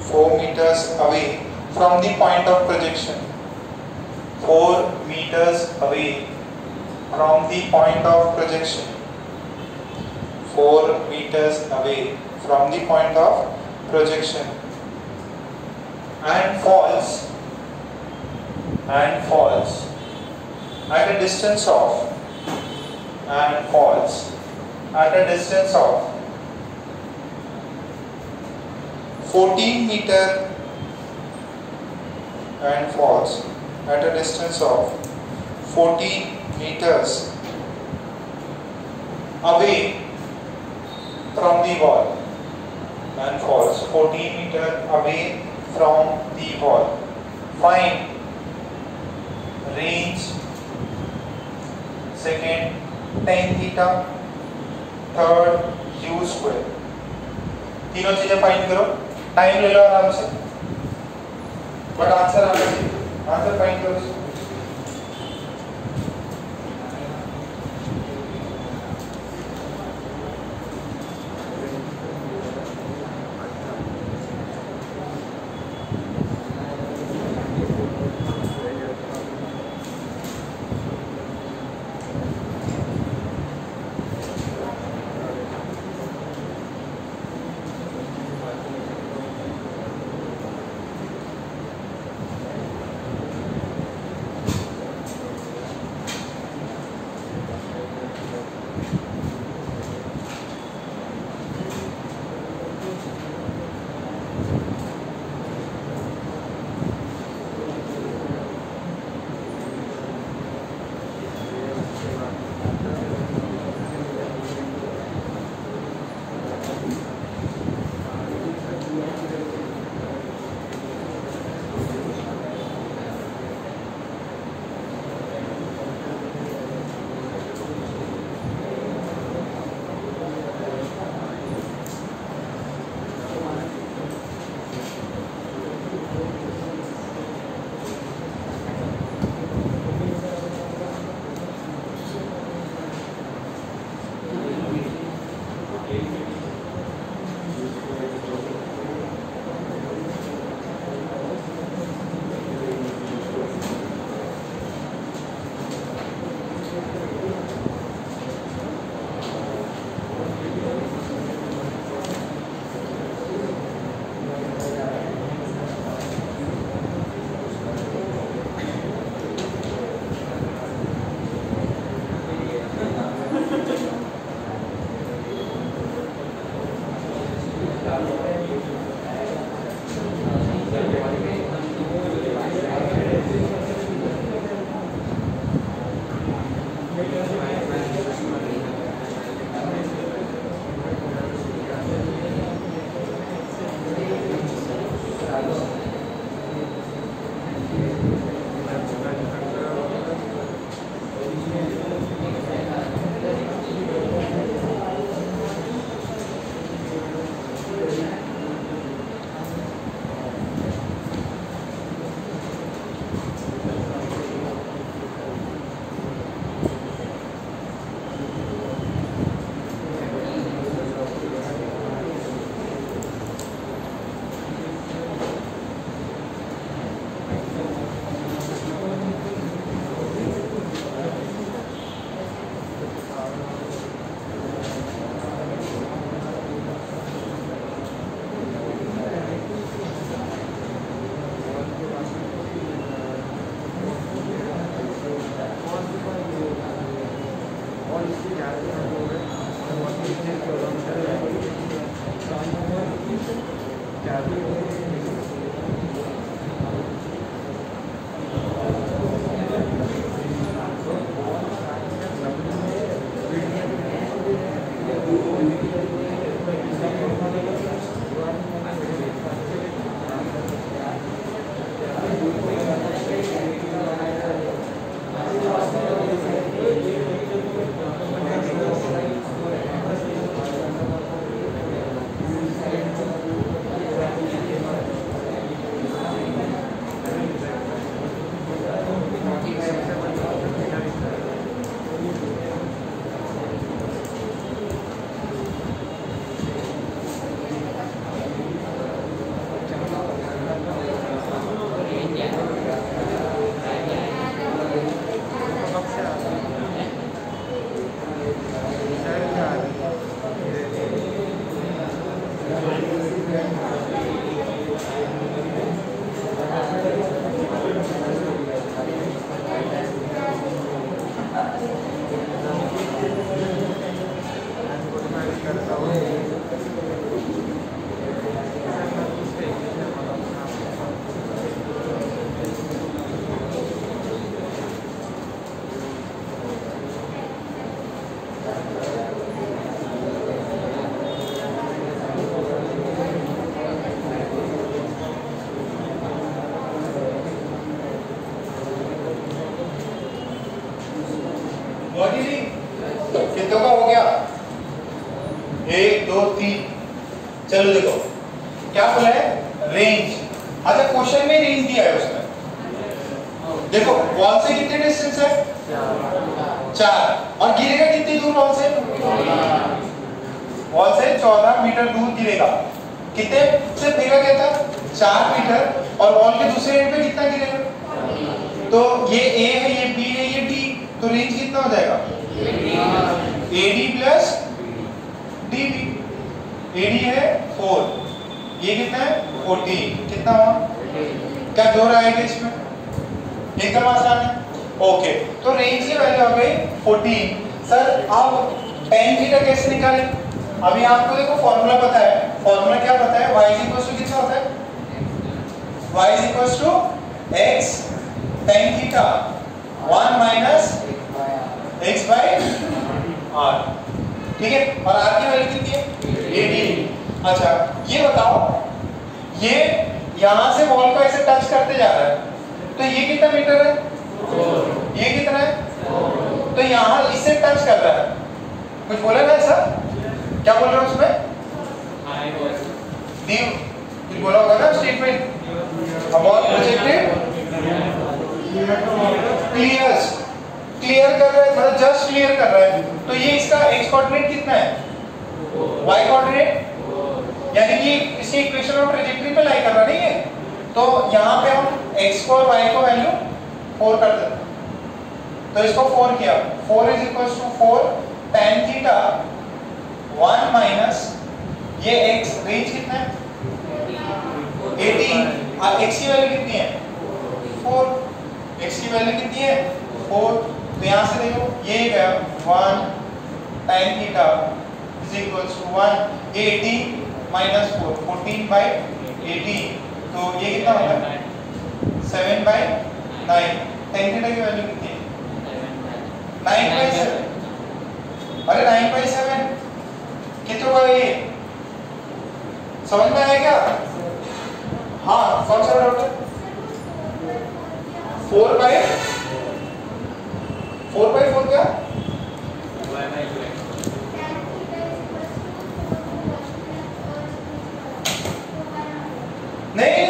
four meters away from the point of projection. four meters away from the point of projection. four meters away from the point of projection. And falls and falls at a distance of and falls at a distance of fourteen meter and falls at a distance of fourteen meters away from the wall and falls fourteen meter away from the wall. Find range, second tan theta, third u square. तीनों चीजें find करो, time ले लो आराम से, but answer आना चाहिए, answer find करो। हुआ कि नहीं? कितनों का हो गया? एक दो तीन। चलो देखो क्या बोला है, रेंज। अच्छा क्वेश्चन में रेंज दिया है उसने। देखो वॉल से कितने डिस्टेंस है? चार। और गिरेगा कितनी दूर वॉल से? वॉल से चौदह मीटर दूर गिरेगा। कितने से देगा क्या था? चार मीटर। और वॉल के दूसरे एंड पे कितना गिरेगा? तो ये ए है, ये बी है, ये डी। तो रेंज कितना हो जाएगा? A D plus D B. A D है फोर, ये कितना है? फोर्टीन। कितना हुआ? क्या दो आएगा इसमें? एकदम आसान है। ओके, तो रेंज की वैल्यू आ गई फोर्टीन। सर अब टेन थीटा कैसे निकालें? अभी आपको देखो फॉर्मूला पता है। फॉर्मूला क्या पता है? y इज इक्वल टू कितना होता है? y is equal to x tan theta one minus x by r। ठीक है, और r की वैल्यू कितनी है? एटीन। अच्छा ये बताओ, ये यहां से बॉल को ऐसे टच करते जा रहा है, तो ये कितना मीटर है? ये कितना है? तो यहां इससे टच कर रहा है। कुछ बोला ना ऐसा? क्या बोल रहे हो उसमें? दी कुछ बोला होगा ना statement. About projected clears, clear कर रहा है, मतलब जस्ट क्लियर कर रहा है। तो ये इसका x कोऑर्डिनेट कितना है? y कोऑर्डिनेट, यानी कि इसी इक्वेशन में ट्रैजेक्टरी पे लाई कर रहा नहीं है। तो यहाँ पे हम x को और y को वैल्यू फोर कर देते हैं। तो इसको फोर किया, four is equal to four tan theta one minus ये x, रेंज कितना है? एटीन। और x की वैल्यू कितनी है? फोर। x की वैल्यू कितनी है? फोर। तो यहाँ से देखो ये गया one tan theta is equal to one, eighteen minus four, fourteen by eighteen. तो ये कितना होता है? Seven by nine. tan theta की वैल्यू कितनी है? Nine by seven. अरे नाइन बाई सेवन कितना होगा ये? समझ में आया क्या? हाँ, कौन सा डाउट है? Four by four by four क्या? नहीं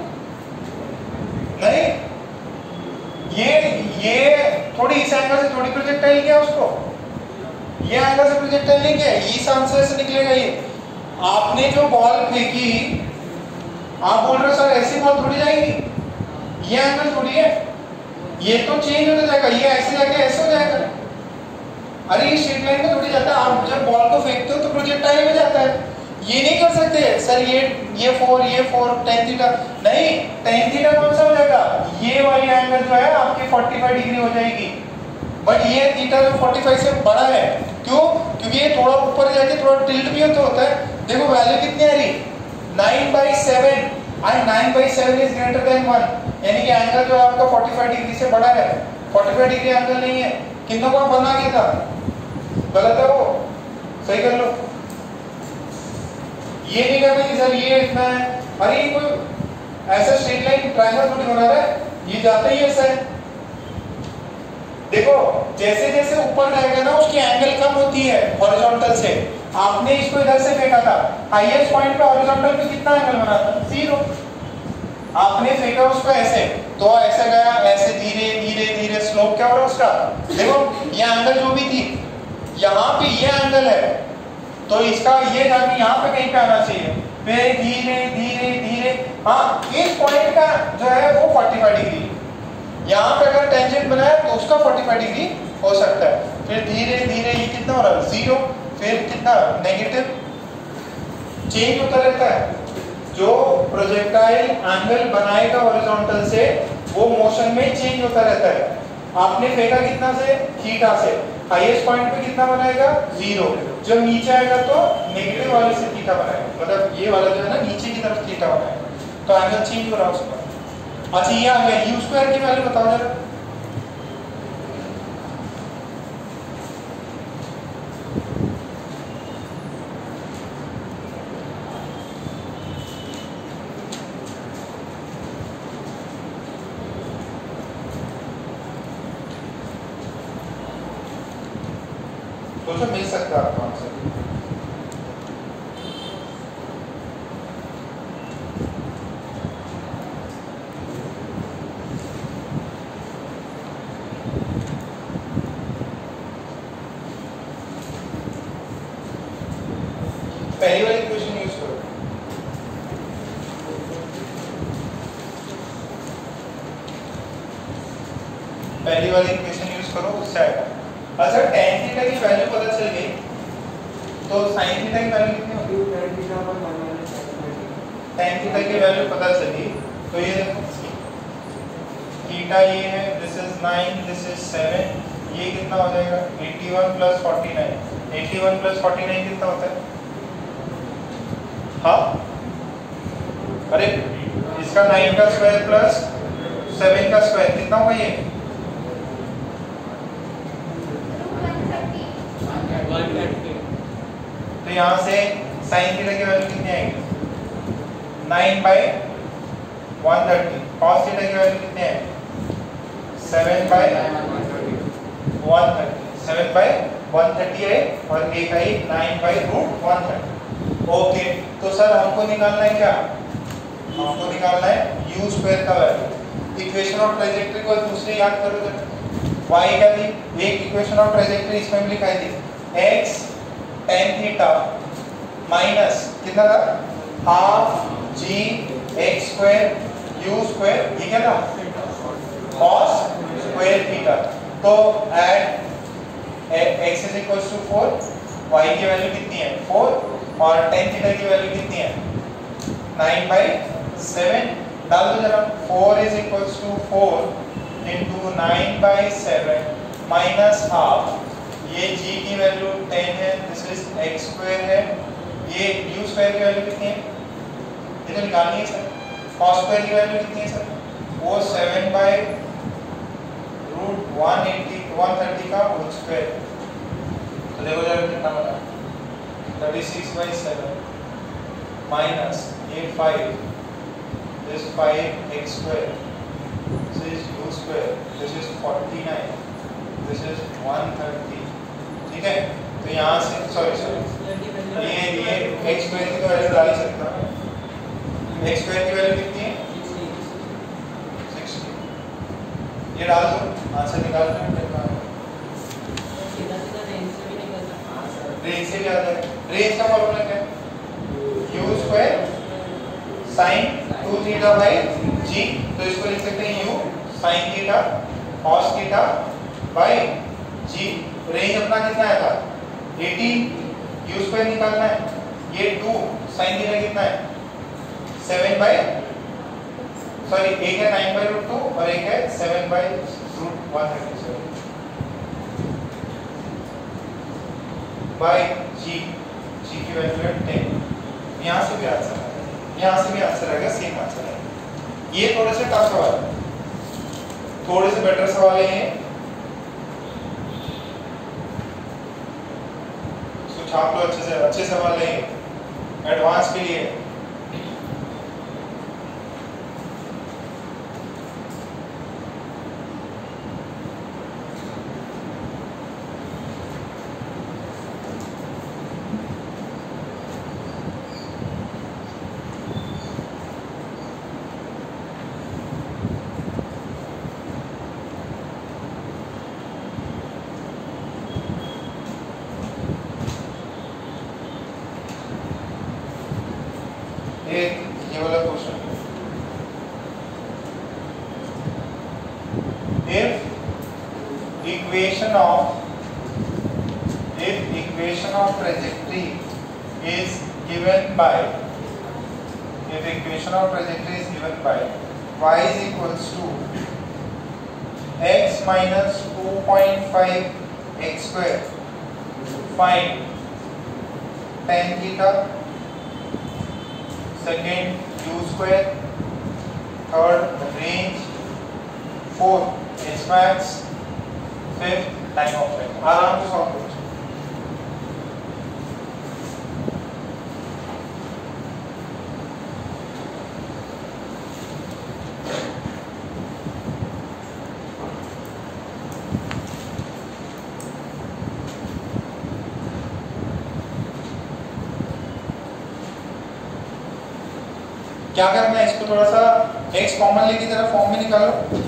नहीं, ये ये थोड़ी इस एंगल से थोड़ी प्रोजेक्टाइल क्या उसको, ये एंगल से प्रोजेक्टाइल नहीं क्या, इस आंसर से निकलेगा ये। आपने जो बॉल फेंकी, आप बोल रहे हो सर ऐसी बॉल थोड़ी जाएगी, ये एंगल थोड़ी है, ये तो चेंज होता जाएगा, ये ऐसे जाके ऐसे हो जाएगा। अरे ये स्ट्रेट लाइन में थोड़ी जाता है। आप जब बॉल को फेंकते हो तो प्रोजेक्टाइल में जाता है। ये नहीं कर सकते सर ये ये फोर ये फोर tan थीटा नहीं, tan थीटा कौन सा हो जाएगा? ये वाली एंगल जो है आपकी पैंतालीस डिग्री हो जाएगी। बट ये थीटा जो पैंतालीस से बड़ा है, क्यों? क्योंकि ये थोड़ा ऊपर जाके थोड़ा टिल्ट भी तो होता है। देखो वैल्यू कितनी आ रही? Nine by seven, and nine by seven is greater than one, यानी कि एंगल जो है आपका पैंतालीस डिग्री से बड़ा है। पैंतालीस डिग्री एंगल नहीं है। कितनों का बना गया था? गलत है वो, सही कर लो। ये नहीं करना कि सर ये इतना है। अरे ये कोई ऐसा स्ट्रेट लाइन ट्रायंगल थोड़ी बना रहा है, ये जाता ही ऐसा है। देखो जैसे जैसे ऊपर जाएगा ना उसकी एंगल कम होती है हॉरिजॉन्टल से। आपने इसको इधर से फेंका था, हाईएस्ट पॉइंट पे हॉरिजॉन्टल पे कितना एंगल बना था? जीरो। आपने फेंका उसको ऐसे, तो ऐसे गया, ऐसे धीरे धीरे धीरे स्लोप क्या हो रहा है उसका? देखो ये एंगल जो भी थी, यहाँ पे ये एंगल है, तो इसका ये जाके यहाँ पे कहीं पे आना चाहिए, फिर धीरे धीरे धीरे, हाँ इस पॉइंट का जो है वो पैंतालीस डिग्री, यहाँ पे अगर टेंजेंट बनाया तो उसका पैंतालीस डिग्री हो सकता है। फिर धीरे धीरे ये कितना हो रहा है? जीरो। फिर कितना? नेगेटिव। चेंज होता रहता है। जो प्रोजेक्टाइल एंगल बनाएगा हॉरिजॉन्टल से, वो मोशन में चेंज होता रहता है। आपने फेंका कितना से? थीटा से। हाईएस्ट पॉइंट पे कितना बनाएगा? जीरो। जब नीचे आएगा तो नेगेटिव वाले से थीटा बनाएगा, मतलब ये वाला जो है ना नीचे की तरफ थीटा बनाएगा, तो एंगल चेंज हो रहा है उसका। अच्छा ये आ गया, यू स्क्वायर की वैल्यू बताओ जरा। तो उसमें मिल सकता है आपको आंसर। पहली वाली इक्वेशन यूज करो। पहली वाली इक्वेशन यूज करो, उससे आएगा। अच्छा, tan थीटा की वैल्यू पता चल गई, तो sin थीटा की वैल्यू कितनी होगी? tan थीटा की वैल्यू पता चली, तो ये देखो थीटा ये है, this is nine, this is seven, ये कितना हो जाएगा? इक्यासी प्लस उनचास। इक्यासी प्लस उनचास कितना होता है? हाँ, अरे इसका नाइन का स्क्वायर प्लस सेवन का स्क्वायर कितना होगा ये? तो यहाँ से साइन थीटा की वैल्यू कितनी आएगी? Nine by one thirty. Cos theta की वैल्यू कितनी आएगी? Seven by one thirty. Seven by one thirty है और एक आई nine by root one thirty. Okay, तो सर हमको निकालना है क्या? हमको निकालना है यू स्क्वायर का वैल्यू। इक्वेशन ऑफ ट्राजेक्टरी को दूसरे याद करो जरा। y क्या थी? एक इक्वेशन ऑफ ट्राजेक्टरी इसमें भी लिखाई थी, x tan थीटा माइनस कितना था? Half g x square u square, ये क्या था? cos square theta. तो at x is equal to four, y की वैल्यू कितनी है? फोर, और tan थीटा की वैल्यू कितनी है? Nine by seven. डाल दो जरा। Four is equal to four into nine by seven minus half, ये g की वैल्यू टेन है, दिस इज x स्क्वायर है, ये u स्क्वायर की वैल्यू कितनी है? ये तो निकालनी है सर। cos स्क्वायर की वैल्यू कितनी है सर? वो seven by root one eighty one thirty का होल स्क्वायर। तो देखो जरा कितना बना, thirty six by seven minus ये five, this five x square, this is u square, this is forty nine, this is one thirty. ठीक है, तो यहाँ से सॉरी सॉरी ये ये x स्क्वायर की तो वैल्यू डाल ही सकता हूँ। x स्क्वायर की वैल्यू कितनी है? सिक्सटी। ये डाल दो, आंसर निकाल लो। रेंज से भी आता है। रेंज का फॉर्मूला क्या है? u square sin two theta by g, तो इसको लिख सकते हैं u sin theta cos theta by g। Range अपना कितना आया था? अस्सी। u स्क्वायर निकालना है, ये टू sin थीटा कितना है? सेवन बाई सॉरी एक है नाइन बाई रूट टू और एक है seven by root one thirty seven by g। g की वैल्यू है टेन। यहाँ से भी आंसर आएगा, यहाँ से भी आंसर आएगा, सेम आंसर आएगा। ये थोड़े से टफ सवाल है, थोड़े से बेटर सवाल है ये। इसको छाप लो अच्छे से, अच्छे सवाल है ये, एडवांस के लिए। ये वाला question, if equation of if equation of trajectory is given by if equation of trajectory is given by y is equals to x minus two point five x square, find tan theta, second u square, third range, fourth h max, fifth time of flight। आराम से solve करो। क्या करना है, इसको थोड़ा सा x common लेके जरा फॉर्म में निकालो।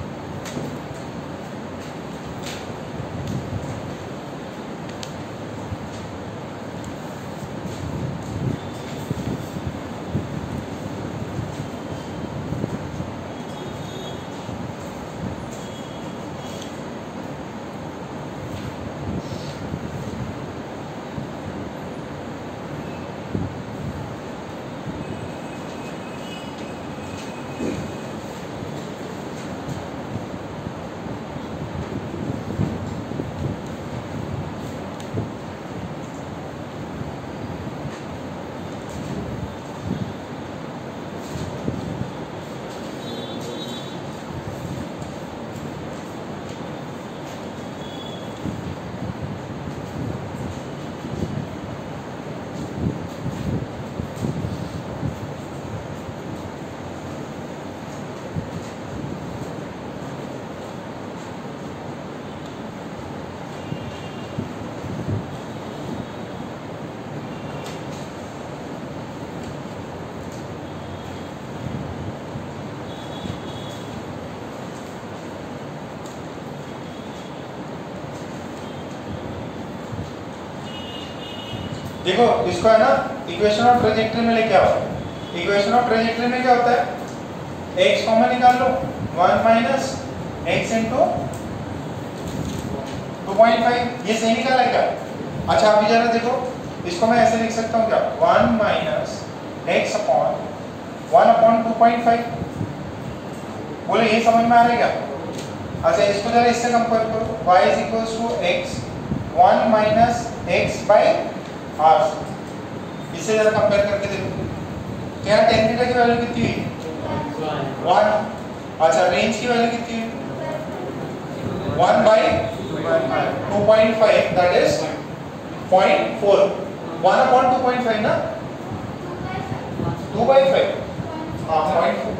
देखो इसको है ना इक्वेशन ऑफ ट्रेजेक्टरी में लेके आओ। इक्वेशन ऑफ ट्रेजेक्टरी में क्या होता है, x कॉमन निकाल लो, one minus x into two point five, ये सही निकाला है क्या? अच्छा अभी जरा देखो, इसको मैं ऐसे लिख सकता हूँ क्या, one minus x upon one upon two point five. बोले ये समझ में आ रहा है क्या? अच्छा इसको जरा इससे कंपेयर करो, y is equals to x one minus x by r, इसे जरा कंपेयर करके देखो, क्या tan थीटा की वैल्यू कितनी हुई, वन। अच्छा रेंज की वैल्यू कितनी हुई, one by two point five, that is point four, one upon two point five ना, टू बाई फाइव, हाँ पॉइंट फोर।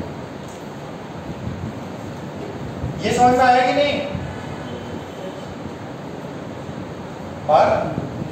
ये समझ में आया कि नहीं? और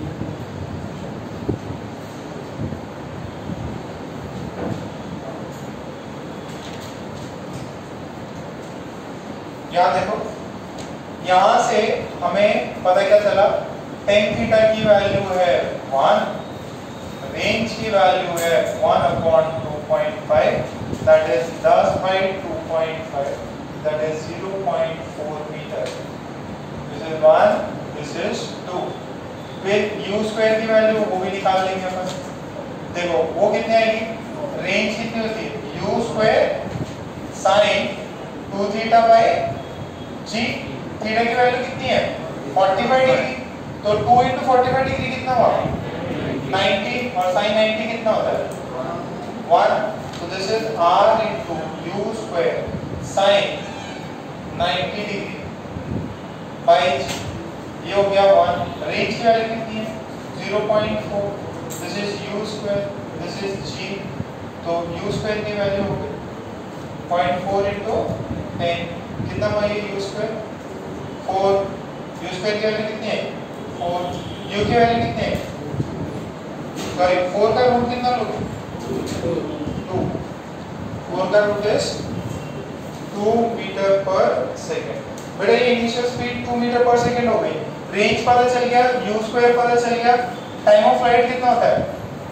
यहाँ देखो, यहाँ से हमें पता क्या चला, tan थीटा की वैल्यू है वन, रेंज की वैल्यू है one upon two point five, that is ten by two point five, that is zero point four metre. This is one, this is two. फिर u स्क्वायर की value वो भी निकाल लेंगे अपन। देखो वो कितनी आएगी, रेंज कितनी होती है, u square sine two theta by g, theta की वैल्यू कितनी है, फोर्टी फाइव डिग्री, तो two into forty five degree कितना हुआ, नाइंटी, और साइन नाइंटी कितना होता है, वन। तो this is r into u square sine ninety degree by g, ये हो गया वन। रेंज की वैल्यू कितनी है, zero point four, this is u square, this is g, तो u स्क्वायर की वैल्यू हो गई zero point four into ten, कितना हुआ ये u square, four, u square की वैल्यू कितनी है, फोर, u की वैल्यू कितनी है, सॉरी फोर का रूट कितना लोगे, टू, फोर का root is two metre per second. बेटा ये initial speed two metre per second हो गई, रेंज पता चल गया, u स्क्वायर पता चल गया, टाइम ऑफ फ्लाइट कितना होता है,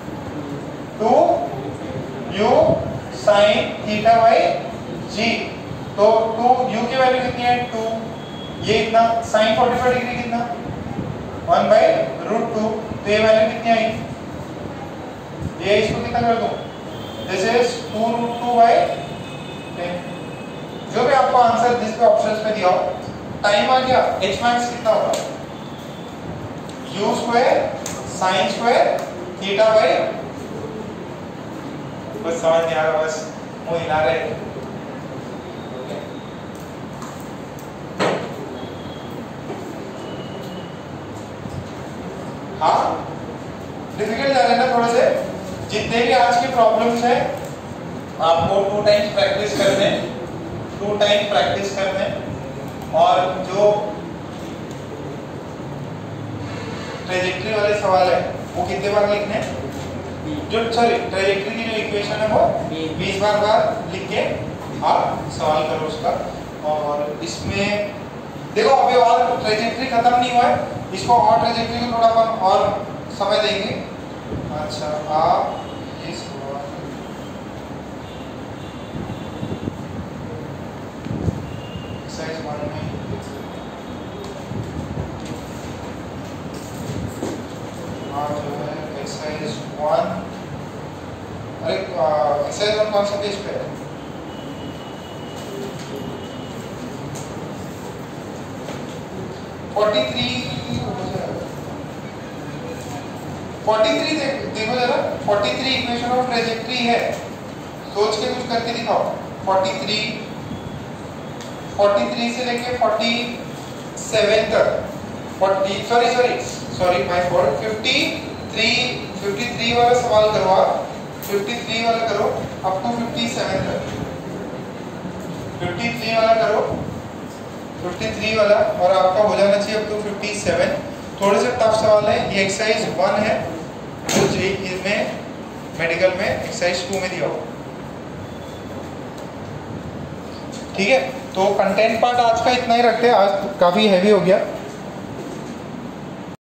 two u sin theta by g, तो टू u की वैल्यू कितनी है, टू, ये इतना, sin फोर्टी फाइव डिग्री कितना, वन बाई रूट टू, तो ये वैल्यू कितनी आई, ये इसको कितना कर दूं, this is two root two by ten. जो भी आपको आंसर जिस पे ऑप्शंस में दिया हो, टाइम आ गया, h मैक्स कितना होगा, u square sin square theta by, बस समझ नहीं आ रहा, बस मुंह हिला रहे। हाँ डिफिकल्ट जा रहे हैं ना थोड़े से, जितने भी आज के प्रॉब्लम्स हैं आपको टू टाइम्स प्रैक्टिस करने, टू टाइम्स प्रैक्टिस करने, और जो ट्रेजेक्टरी वाले सवाल है वो कितने बार लिखने हैं, जो सॉरी ट्रेजेक्ट्री की जो इक्वेशन है वो बीस बार बार लिख के आप सवाल करो उसका। और इसमें देखो अभी और ट्रेजेक्ट्री खत्म नहीं हुआ है, इसको और ट्रेजेक्ट्री को थोड़ा अपन और समय देंगे। अच्छा आप ये सवाल एक्सरसाइज वन में हाँ जो है एक्सरसाइज वन, अरे एक्सरसाइज वन कौन सा पेज पे है? फोर्टी थ्री फोर्टी थ्री देखो जरा, forty three equation of trajectory है, सोच के कुछ करके दिखाओ। फोर्टी थ्री फोर्टी थ्री से लेके फोर्टी सेवन तक, forty sorry sorry sorry my fault, fifty three fifty three वाला सवाल करो आप, फिफ्टी थ्री वाला करो अप टू फिफ्टी सेवन तक, फिफ्टी थ्री वाला करो, फिफ्टी थ्री वाला, और आपका हो जाना चाहिए अप टू फिफ्टी सेवन। थोड़े से टफ सवाल है ये, एक्सरसाइज वन है जो जेईई में मेडिकल में एक्सरसाइज टू में दिया हो। ठीक है, तो कंटेंट पार्ट आज का इतना ही रखते हैं, आज काफी हैवी हो गया।